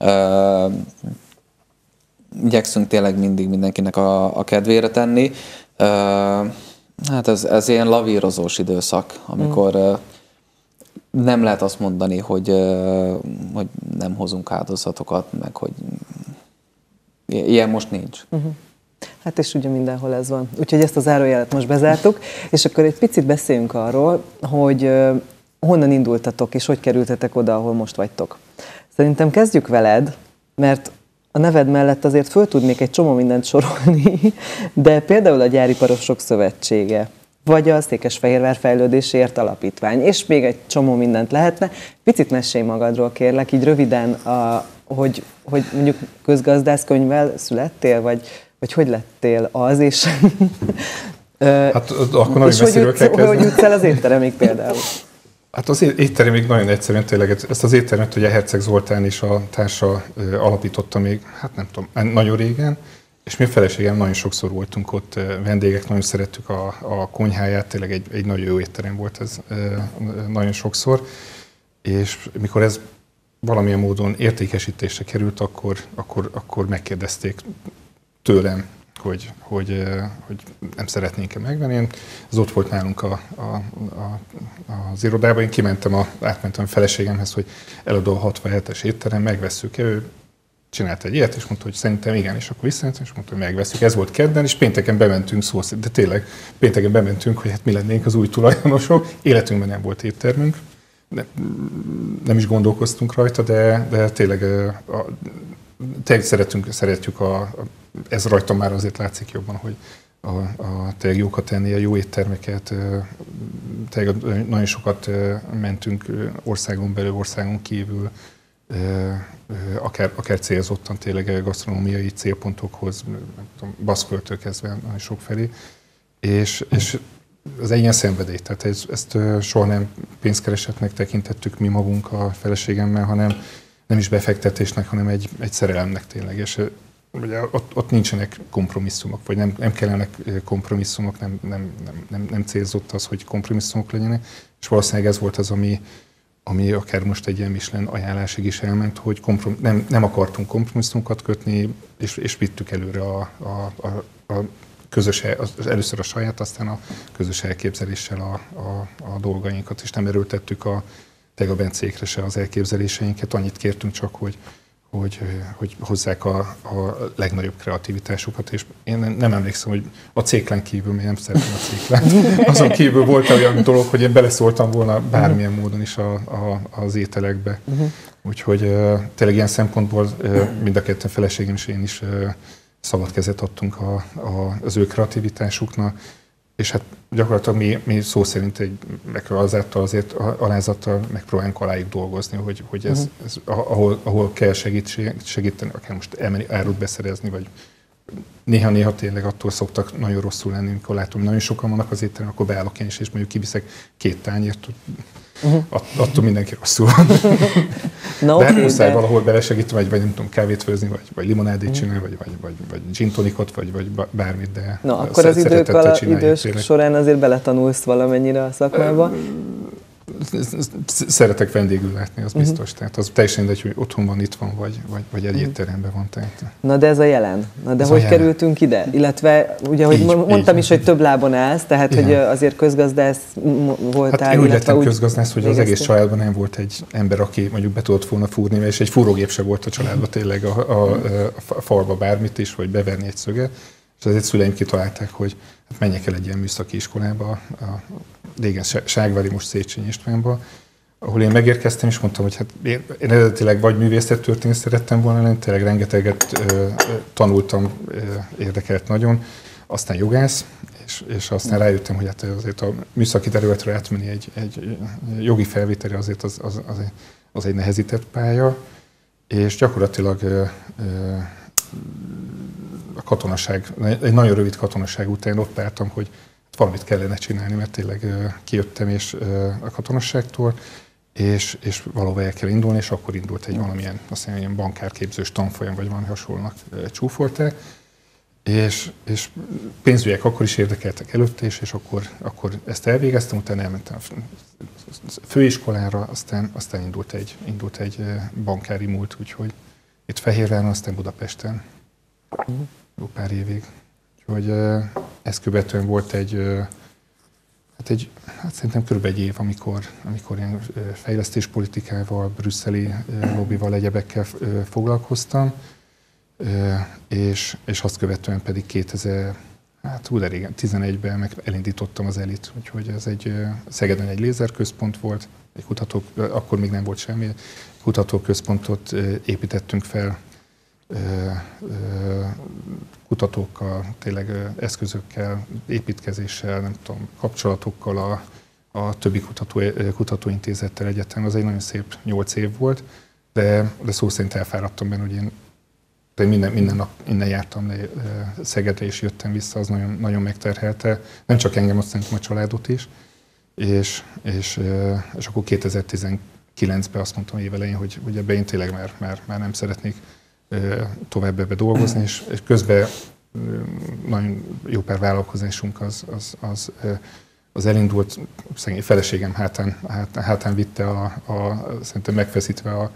Igyekszünk tényleg mindig mindenkinek a kedvére tenni. Hát ez ilyen lavírozós időszak, amikor nem lehet azt mondani, hogy nem hozunk áldozatokat, meg hogy Ilyen most nincs. Hát és ugye mindenhol ez van. Úgyhogy ezt a zárójelet most bezártuk, és akkor egy picit beszéljünk arról, hogy honnan indultatok, és hogy kerültetek oda, ahol most vagytok. Szerintem kezdjük veled, mert a neved mellett azért föl tudnék egy csomó mindent sorolni, de például a Gyáriparosok Szövetsége, vagy a Székesfehérvár Fejlődésért Alapítvány, és még egy csomó mindent lehetne. Picit mesélj magadról, kérlek, így röviden, hogy mondjuk közgazdászkönyvvel születtél, vagy hogy lettél az, és, Hát akkor nagyon messziről kell kezdeni. Hogy jutsz el az étteremig például? Hát az étteremig nagyon egyszerűen tényleg, ezt az éttermet ugye Herceg Zoltán és a társa alapította még, hát nem tudom, nagyon régen, és mi a feleségem nagyon sokszor voltunk ott vendégek, nagyon szerettük a konyháját, tényleg egy nagyon jó étterem volt ez nagyon sokszor, és mikor ez valamilyen módon értékesítésre került, akkor megkérdezték tőlem, hogy nem szeretnénk-e megvenni. Ez ott volt nálunk az irodában. Én átmentem a feleségemhez, hogy eladó a 67-es étterem, megvesszük-e. Ő csinált egy ilyet, és mondta, hogy szerintem igen, és akkor visszajöttem, és mondta, hogy megvesszük. Ez volt kedden, és pénteken bementünk szó szerint, de tényleg pénteken bementünk, hogy hát mi lennénk az új tulajdonosok. Életünkben nem volt éttermünk, nem is gondolkoztunk rajta, de tényleg szeretjük ez rajta már azért látszik jobban, hogy tényleg jókat tenni, a jó éttermeket, tényleg nagyon sokat mentünk országon belül, országon kívül, akár célzottan tényleg gasztronómiai célpontokhoz, Baszkföldtől kezdve nagyon sok felé, és az egy ilyen szenvedély, tehát ezt soha nem pénzkeresetnek tekintettük mi magunk a feleségemmel, hanem nem is befektetésnek, hanem egy szerelemnek tényleg, és ugye ott nincsenek kompromisszumok, vagy nem kellenek kompromisszumok, nem célzott az, hogy kompromisszumok legyenek, és valószínűleg ez volt az, ami akár most egy ilyen Michelin ajánlásig is elment, hogy nem akartunk kompromisszumokat kötni, és vittük előre először a saját, aztán a közös elképzeléssel a dolgainkat, és nem erőltettük a bencékre se az elképzeléseinket, annyit kértünk csak, hogy hozzák a legnagyobb kreativitásukat, és én nem emlékszem, hogy a céklen kívül, még nem szeretem a céklen, azon kívül volt olyan dolog, hogy én beleszóltam volna bármilyen módon is az ételekbe. Úgyhogy tényleg ilyen szempontból mind a ketten feleségem és én is szabad kezet adtunk az ő kreativitásuknak, és hát gyakorlatilag mi szó szerint egy alázattal megpróbálunk alájuk dolgozni, hogy ez ahol kell segíteni, akár most elmenni árut beszerezni, vagy néha tényleg attól szoktak nagyon rosszul lenni, amikor látom, hogy nagyon sokan vannak az étterem, akkor beállok én is, és mondjuk kiviszek 2 tányért, attól mindenki rosszul van. De hát muszáj valahol belesegíteni, vagy nem tudom, kávét főzni, vagy limonádét csinálni, vagy gin tonicot, vagy bármit, de akkor az idős során azért beletanulsz valamennyire a szakmába? Szeretek vendégül látni, az biztos. Tehát az teljesen mindegy, hogy otthon van, itt van, vagy egy étteremben van. Tehát. Na de ez a jelen. Na de hogy kerültünk ide? Illetve, ugye, hogy mondtam is, hogy több lábon állsz, tehát igen. Hogy azért közgazdász voltál. Hát én úgy lettem közgazdász, hogy az egész családban nem volt egy ember, aki mondjuk be tudott volna fúrni, és egy fúrógép se volt a családban tényleg a falba bármit is, vagy beverni egy szöget. És azért szüleim kitalálták, hogy hát menjek el egy ilyen műszaki iskolába, régen Ságvári, most Széchenyi Istvánba, ahol én megérkeztem, és mondtam, hogy hát én eredetileg vagy művészettörténész szerettem volna lenni, tényleg rengeteget tanultam, érdekelt nagyon, aztán jogász, és aztán rájöttem, hogy hát azért a műszaki területre átmenni egy jogi felvételre azért az egy nehezített pálya, és gyakorlatilag a katonaság, egy nagyon rövid katonaság után ott álltam, hogy valamit kellene csinálni, mert tényleg kijöttem és a katonasságtól, és valahol el kell indulni, és akkor indult egy valamilyen, azt hiszem, ilyen bankárképzős tanfolyam, vagy valami hasonlónak csúfolták, és pénzügyek akkor is érdekeltek előtte, és akkor ezt elvégeztem, utána elmentem a főiskolára, aztán indult egy bankári múlt, úgyhogy itt Fehérváron, aztán Budapesten jó pár évig. Úgyhogy ezt követően volt hát szerintem körülbelül egy év, amikor én fejlesztéspolitikával, brüsszeli lobbival, egyebekkel foglalkoztam, és azt követően pedig 2011-ben elindítottam az ELIT, úgyhogy ez Szegeden egy lézerközpont volt, akkor még nem volt semmi, kutatóközpontot építettünk fel, kutatókkal, tényleg eszközökkel, építkezéssel, nem tudom, kapcsolatokkal a többi kutatóintézettel egyetem. Az egy nagyon szép 8 év volt, de szó szerint elfáradtam benne, hogy én minden nap innen jártam le Szegedre, és jöttem vissza, az nagyon, nagyon megterhelte. Nem csak engem, azt szerintem a családot is. És akkor 2019-ben azt mondtam évelején, hogy ebbe én tényleg már nem szeretnék tovább ebbe dolgozni, és közben nagyon jó pár vállalkozásunk az elindult, szegény feleségem hátán vitte szerintem megfeszítve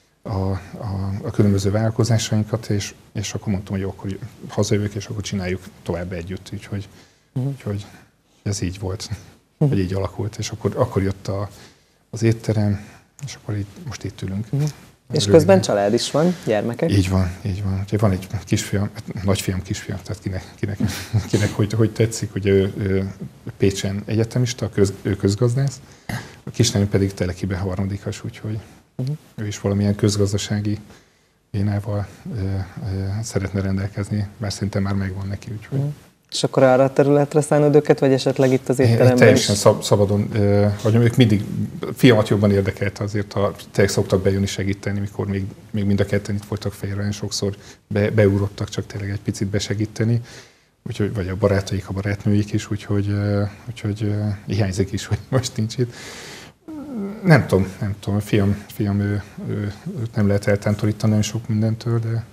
a különböző vállalkozásainkat, és akkor mondtam, hogy jó, akkor hazajövök, és akkor csináljuk tovább együtt. Úgyhogy ez így volt, hogy így alakult, és akkor jött az étterem, és akkor most itt ülünk. És közben család is van, gyermekek? Így van. Úgyhogy van egy kisfiam, nagyfiam, kisfiam, tehát kinek hogy tetszik, hogy ő Pécsen egyetemista, ő közgazdász, a kislány pedig Telekibe harmadikas, úgyhogy ő is valamilyen közgazdasági vénával szeretne rendelkezni, bár szerintem már megvan neki, úgyhogy. És akkor arra a területre szánod őket, vagy esetleg itt az étteremben teljesen szabadon, hogy ők mindig, fiamat jobban érdekelte azért, ha tényleg szoktak bejönni segíteni, mikor még mind a ketten itt voltak Fejérben, sokszor beugrottak csak tényleg egy picit besegíteni, úgyhogy, vagy a barátaik, a barátnőik is, úgyhogy hiányzik is, hogy most nincs itt. Nem tudom, a fiam őt nem lehet eltántorítani nagyon sok mindentől, de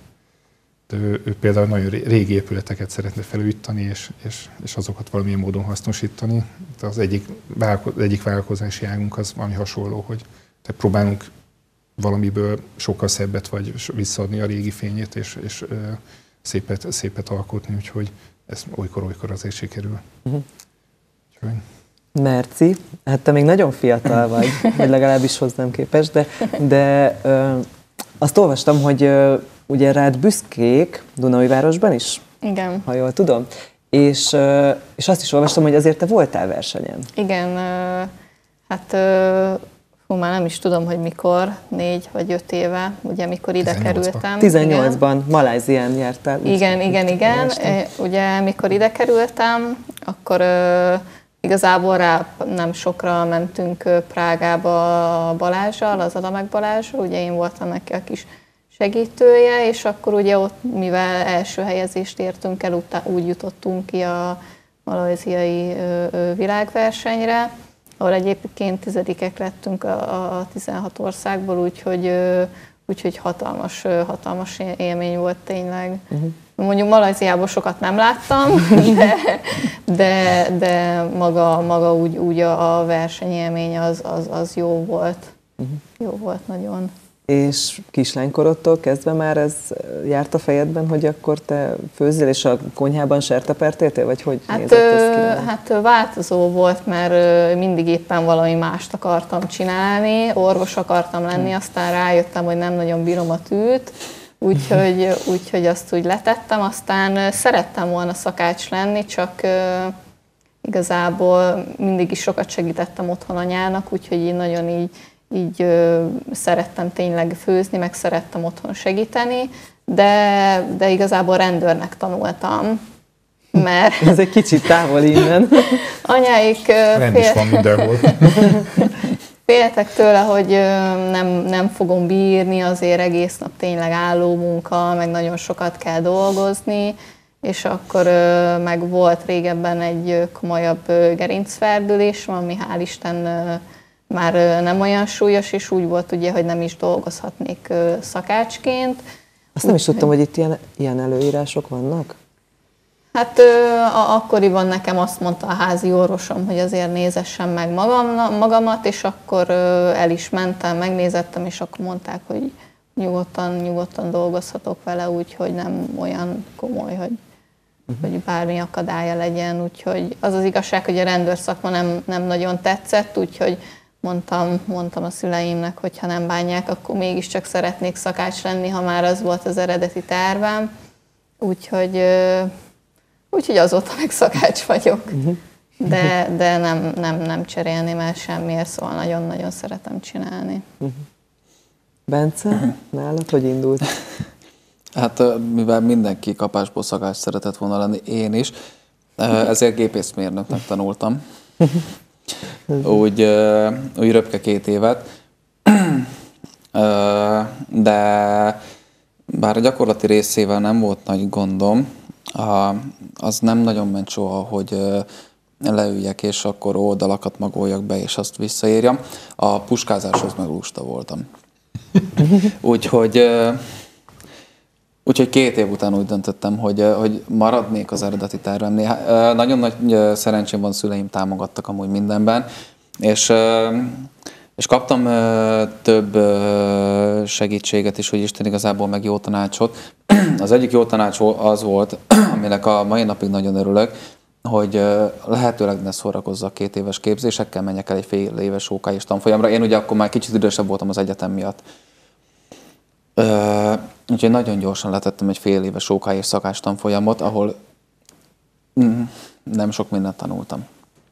ő például nagyon régi épületeket szeretne felújítani, és azokat valamilyen módon hasznosítani. De az egyik vállalkozási águnk az valami hasonló, hogy próbálunk valamiből sokkal szebbet vagy visszaadni a régi fényét, és szépet alkotni, úgyhogy ez olykor azért sikerül. Merci, hát te még nagyon fiatal vagy legalábbis hozzám képest, de azt olvastam, hogy ugye rád büszkék Dunaújvárosban is? Igen. Ha jól tudom. És azt is olvastam, hogy azért te voltál versenyen. Igen, hát már nem is tudom, hogy mikor, 4 vagy 5 éve, ugye mikor ide kerültem. 18-ban Malajzián jártál. Igen. Ugye mikor ide kerültem, akkor igazából nem sokra mentünk Prágába Balázsral, az Adamek Balázsral, ugye én voltam neki a kis segítője, és akkor ugye ott, mivel első helyezést értünk el, úgy jutottunk ki a malajziai világversenyre, ahol egyébként 10-ek lettünk a 16 országból, úgyhogy hatalmas élmény volt tényleg. Mondjuk Malajziából sokat nem láttam, de maga úgy a versenyélmény az jó volt. Jó volt nagyon. És kislánykorodtól kezdve már ez járt a fejedben, hogy akkor te főzzél, és a konyhában sertepert éltél, vagy hogy nézett ez ki? Hát változó volt, mert mindig éppen valami mást akartam csinálni, orvos akartam lenni, aztán rájöttem, hogy nem nagyon bírom a tűt, úgyhogy azt úgy letettem, aztán szerettem volna szakács lenni, csak igazából mindig is sokat segítettem otthon anyának, úgyhogy én nagyon így szerettem tényleg főzni, meg szerettem otthon segíteni, de igazából rendőrnek tanultam, mert... Ez egy kicsit távol innen. Anyáik rend is van mindenhol. Féltek tőle, hogy nem fogom bírni, azért egész nap tényleg álló munka, meg nagyon sokat kell dolgozni, és akkor meg volt régebben egy komolyabb gerincferdülés, ami hál' Isten már nem olyan súlyos, és úgy volt ugye, hogy nem is dolgozhatnék szakácsként. Azt nem is tudtam, hogy itt ilyen előírások vannak? Hát akkoriban nekem azt mondta a házi orvosom, hogy azért nézessem meg magamat, és akkor el is mentem, megnézettem, és akkor mondták, hogy nyugodtan dolgozhatok vele, úgyhogy nem olyan komoly, hogy bármi akadálya legyen. Úgyhogy az igazság, hogy a rendőrszakma nem nagyon tetszett, úgyhogy mondtam a szüleimnek, hogy ha nem bánják, akkor mégiscsak szeretnék szakács lenni, ha már az volt az eredeti tervem. Úgyhogy azóta meg szakács vagyok. De nem cserélném el semmiért, szóval nagyon-nagyon szeretem csinálni. Bence, nálad hogy indult? Hát mivel mindenki kapásból szakács szeretett volna lenni, én is, ezért gépészmérnöknek tanultam. Úgy röpke 2 évet, de bár a gyakorlati részével nem volt nagy gondom, az nem nagyon ment soha, hogy leüljek, és akkor oldalakat magoljak be, és azt visszaírjam. A puskázáshoz meg lusta voltam. Úgyhogy 2 év után úgy döntöttem, hogy maradnék az eredeti tervemnél. Nagyon nagy szerencsém van, szüleim támogattak amúgy mindenben, és kaptam több segítséget is, hogy Isten igazából meg jó tanácsot. Az egyik jó tanács az volt, aminek a mai napig nagyon örülök, hogy lehetőleg ne szórakozzak 2 éves képzésekkel, menjek el egy fél éves OK-s tanfolyamra. Én ugye akkor már kicsit idősebb voltam az egyetem miatt. Úgyhogy nagyon gyorsan letettem egy fél éves OK-s szakács tanfolyamot, ahol nem sok mindent tanultam.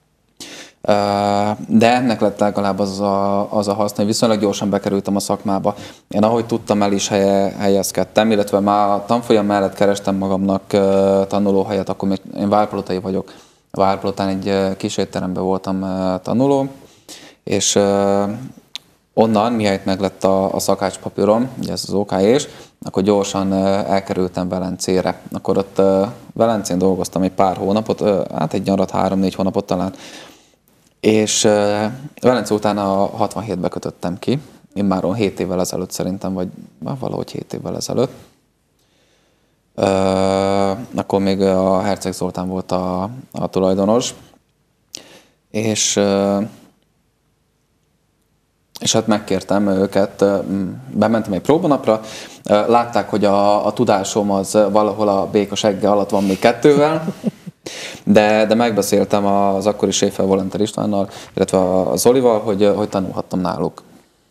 De ennek lett legalább az a haszna, hogy viszonylag gyorsan bekerültem a szakmába. Én ahogy tudtam, el is helyezkedtem, illetve már a tanfolyam mellett kerestem magamnak tanulóhelyet, akkor még én várpalotai vagyok. Várpalotán egy kis étteremben voltam tanuló, és onnan, mihelyt meglett a szakácspapírom, ugye ez az OK-s, akkor gyorsan elkerültem Velencére. Akkor ott Velencén dolgoztam egy pár hónapot, hát egy nyarat, 3-4 hónapot talán. És Velence után a 67-be kötöttem ki, immáron 7 évvel ezelőtt szerintem, vagy valahogy 7 évvel ezelőtt. Akkor még a Herceg Zoltán volt a tulajdonos, és hát megkértem őket, bementem egy próbanapra, látták, hogy a tudásom az valahol a béka segge alatt van még 2-vel, de megbeszéltem az akkori séffel, Volenter Istvánnal, illetve a Zolival, hogy tanulhattam náluk.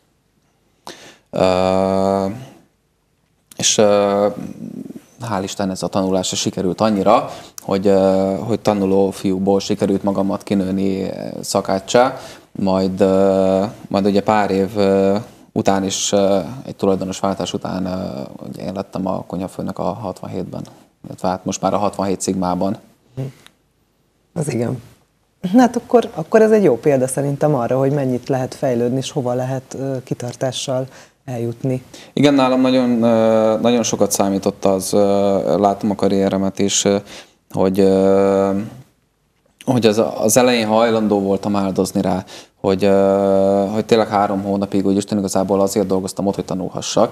És hál' Isten ez a tanulásra sikerült annyira, hogy tanuló fiúból sikerült magamat kinőni szakáccsá, majd ugye pár év után is, egy tulajdonosváltás után ugye én lettem a konyhafőnök a 67-ben, illetve hát most már a 67 szigmában. Az igen. Hát akkor ez egy jó példa szerintem arra, hogy mennyit lehet fejlődni, és hova lehet kitartással eljutni. Igen, nálam nagyon sokat számított az, látom a karrieremet is, hogy az elején hajlandó voltam áldozni rá, hogy tényleg 3 hónapig, úgy Isten igazából azért dolgoztam ott, hogy tanulhassak.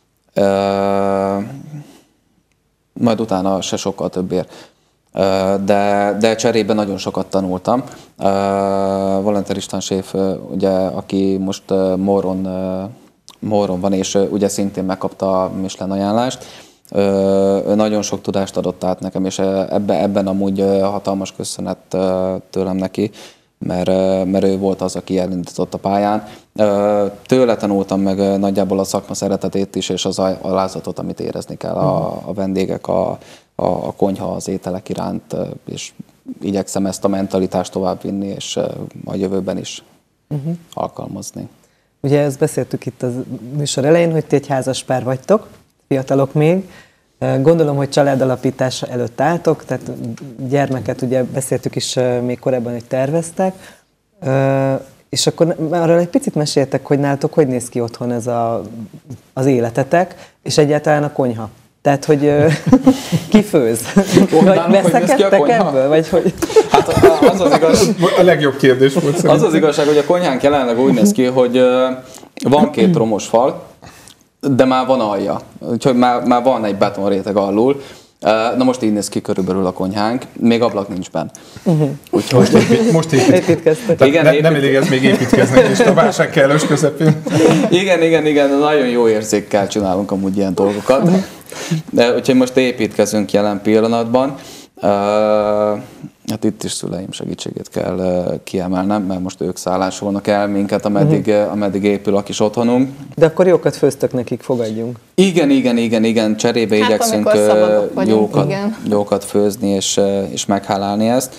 Majd utána se sokkal többért. De cserében nagyon sokat tanultam. Volenter István séf, ugye, aki most Móron van, és ugye szintén megkapta a Michelin ajánlást. Ő nagyon sok tudást adott át nekem, és ebben amúgy hatalmas köszönet tőlem neki, mert ő volt az, aki elindított a pályán. Tőle tanultam meg nagyjából a szakma szeretetét is, és az alázatot, amit érezni kell a vendégek, a konyha, az ételek iránt, és igyekszem ezt a mentalitást továbbvinni, és a jövőben is alkalmazni. Ugye ezt beszéltük itt a műsor elején, hogy ti egy házas pár vagytok, fiatalok még. Gondolom, hogy családalapítás előtt álltok, tehát gyermeket ugye beszéltük is még korábban, hogy terveztek. És akkor arról egy picit meséltek, hogy nálatok hogy néz ki otthon ez az életetek, és egyáltalán a konyha. Tehát, hogy ki főz? Vagy veszekedtek ebből? Vagy hogy? Hát az igaz... A legjobb kérdés volt szerintem. Az igazság, hogy a konyhánk jelenleg úgy néz ki, hogy van 2 romos fal, de már van alja. Úgyhogy már van egy betonréteg alul. Na most így néz ki körülbelül a konyhánk, még ablak nincs benne. Úgyhogy most építkeztek. Igen, nem elég ez még építkeznek, és a válság kellős közepén. Igen, nagyon jó érzékkel csinálunk amúgy ilyen dolgokat. Úgyhogy most építkezünk jelen pillanatban. Hát itt is szüleim segítségét kell kiemelnem, mert most ők szállásolnak el minket, ameddig épül a kis otthonunk. De akkor jókat főztök nekik, fogadjunk. Igen, cserébe igyekszünk jókat főzni, és meghálálni ezt.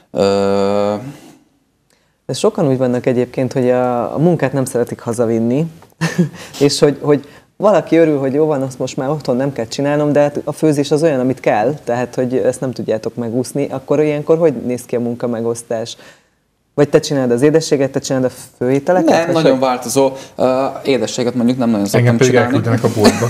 De sokan úgy vannak egyébként, hogy a munkát nem szeretik hazavinni, és hogy valaki örül, hogy jó van, azt most már otthon nem kell csinálnom, de hát a főzés az olyan, amit kell, tehát hogy ezt nem tudjátok megúszni, akkor ilyenkor hogy néz ki a munkamegosztás? Vagy te csinálod az édességet, te csinálod a főételeket? Nem, nagyon változó. Édességet mondjuk nem nagyon szoktam csinálni. Engem pedig elküldenek a boltba.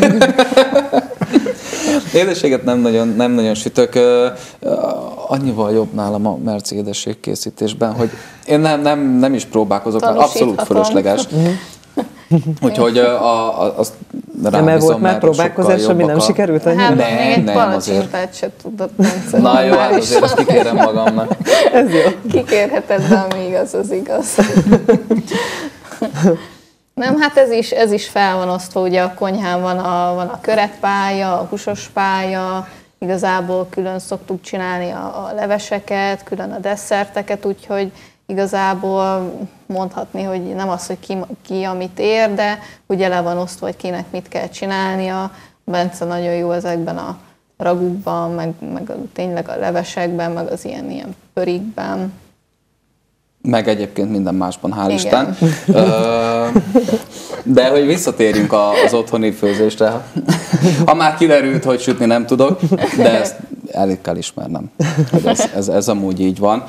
Édességet nem nagyon sütök. Annyival jobb nálam a merci édességkészítésben, hogy én nem is próbálkozok, mert abszolút fölösleges. Úgyhogy azt rám nem bízom, volt már próbálkozás, ami nem sikerült annyira? Hát még egy palacsintát se tudott nem. Na jó, hát azért ezt kikérem magamnak. Ez jó. Kikérheted, de ami igaz, az igaz. Nem, hát ez is fel van osztva, ugye a konyhán van a köretpálya, a húsos pálya, igazából külön szoktuk csinálni a leveseket, külön a desszerteket, úgyhogy igazából mondhatni, hogy nem az, hogy ki amit ér, de ugye le van osztva, hogy kinek mit kell csinálnia. Bence nagyon jó ezekben a ragukban, meg tényleg a levesekben, meg az ilyen pörikben. Meg egyébként minden másban, hál' Isten. De hogy visszatérjünk az otthoni főzésre. Ha már kiderült, hogy sütni nem tudok, de ezt el kell ismernem, hogy ez amúgy így van.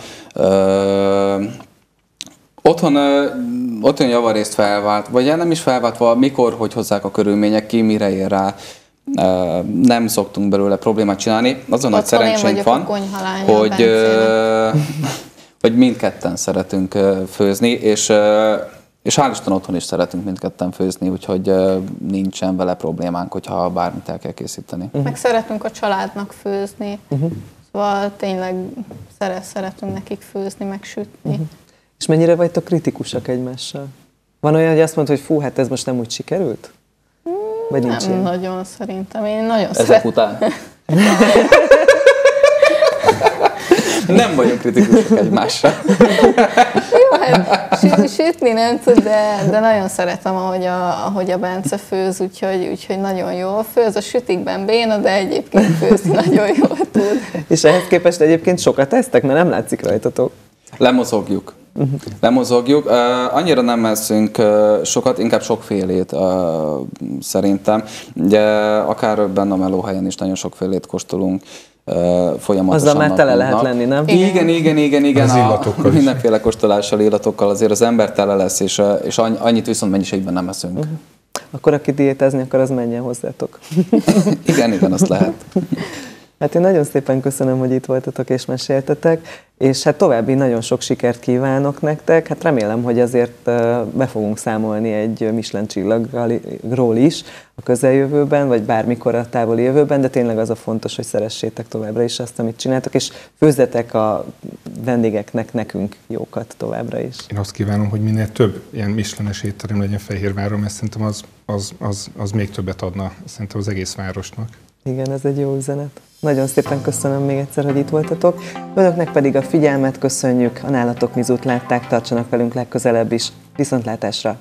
Otthon javarészt felvált, vagy nem is felváltva, mikor, hogy hozzák a körülmények, ki mire ér rá. Nem szoktunk belőle problémát csinálni. Azon nagy szerencsénk van, hogy mindketten szeretünk főzni, és hál' Isten otthon is szeretünk mindketten főzni, úgyhogy nincsen vele problémánk, hogyha bármit el kell készíteni. Meg szeretünk a családnak főzni, szóval tényleg szeretünk nekik főzni, meg sütni. És mennyire vagytok kritikusak egymással? Van olyan, hogy azt mondod, hogy fú, hát ez most nem úgy sikerült? Vagy nincs nem ilyen? nagyon szerintem, én nagyon Ezek után? Nem vagyunk kritikusak egymással. Jó, hát sütni nem tud, de nagyon szeretem, ahogy a Bence főz, úgyhogy nagyon jól főz. A sütikben béna, de egyébként főzni nagyon jól tud. És ehhez képest egyébként sokat esztek, mert nem látszik rajtatok. Lemozogjuk. Annyira nem eszünk sokat, inkább sokfélét szerintem. Ugye akár benne a melóhelyen is nagyon sokfélét kóstolunk. Folyamatosan. Azzal már tele lehet lenni, nem? Igen. Az illatokkal mindenféle kóstolással, illatokkal azért az ember tele lesz, és annyit viszont mennyiségben nem eszünk. Akkor aki diétázni akar, az menjen hozzátok. Igen, azt lehet. Hát én nagyon szépen köszönöm, hogy itt voltatok és meséltetek, és hát további nagyon sok sikert kívánok nektek. Hát remélem, hogy azért be fogunk számolni egy Michelin csillagról is a közeljövőben, vagy bármikor a távoli jövőben, de tényleg az a fontos, hogy szeressétek továbbra is azt, amit csináltok, és főzzetek a vendégeknek, nekünk jókat továbbra is. Én azt kívánom, hogy minél több ilyen Michelin-es étterem legyen Fehérváron, mert szerintem az még többet adna szerintem az egész városnak. Igen, ez egy jó üzenet. Nagyon szépen köszönöm még egyszer, hogy itt voltatok. Önöknek pedig a figyelmet köszönjük, a Nálatok Mizut látták, tartsanak velünk legközelebb is. Viszontlátásra!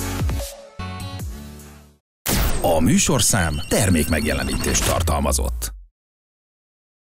A műsorszám termékmegjelenítést tartalmazott.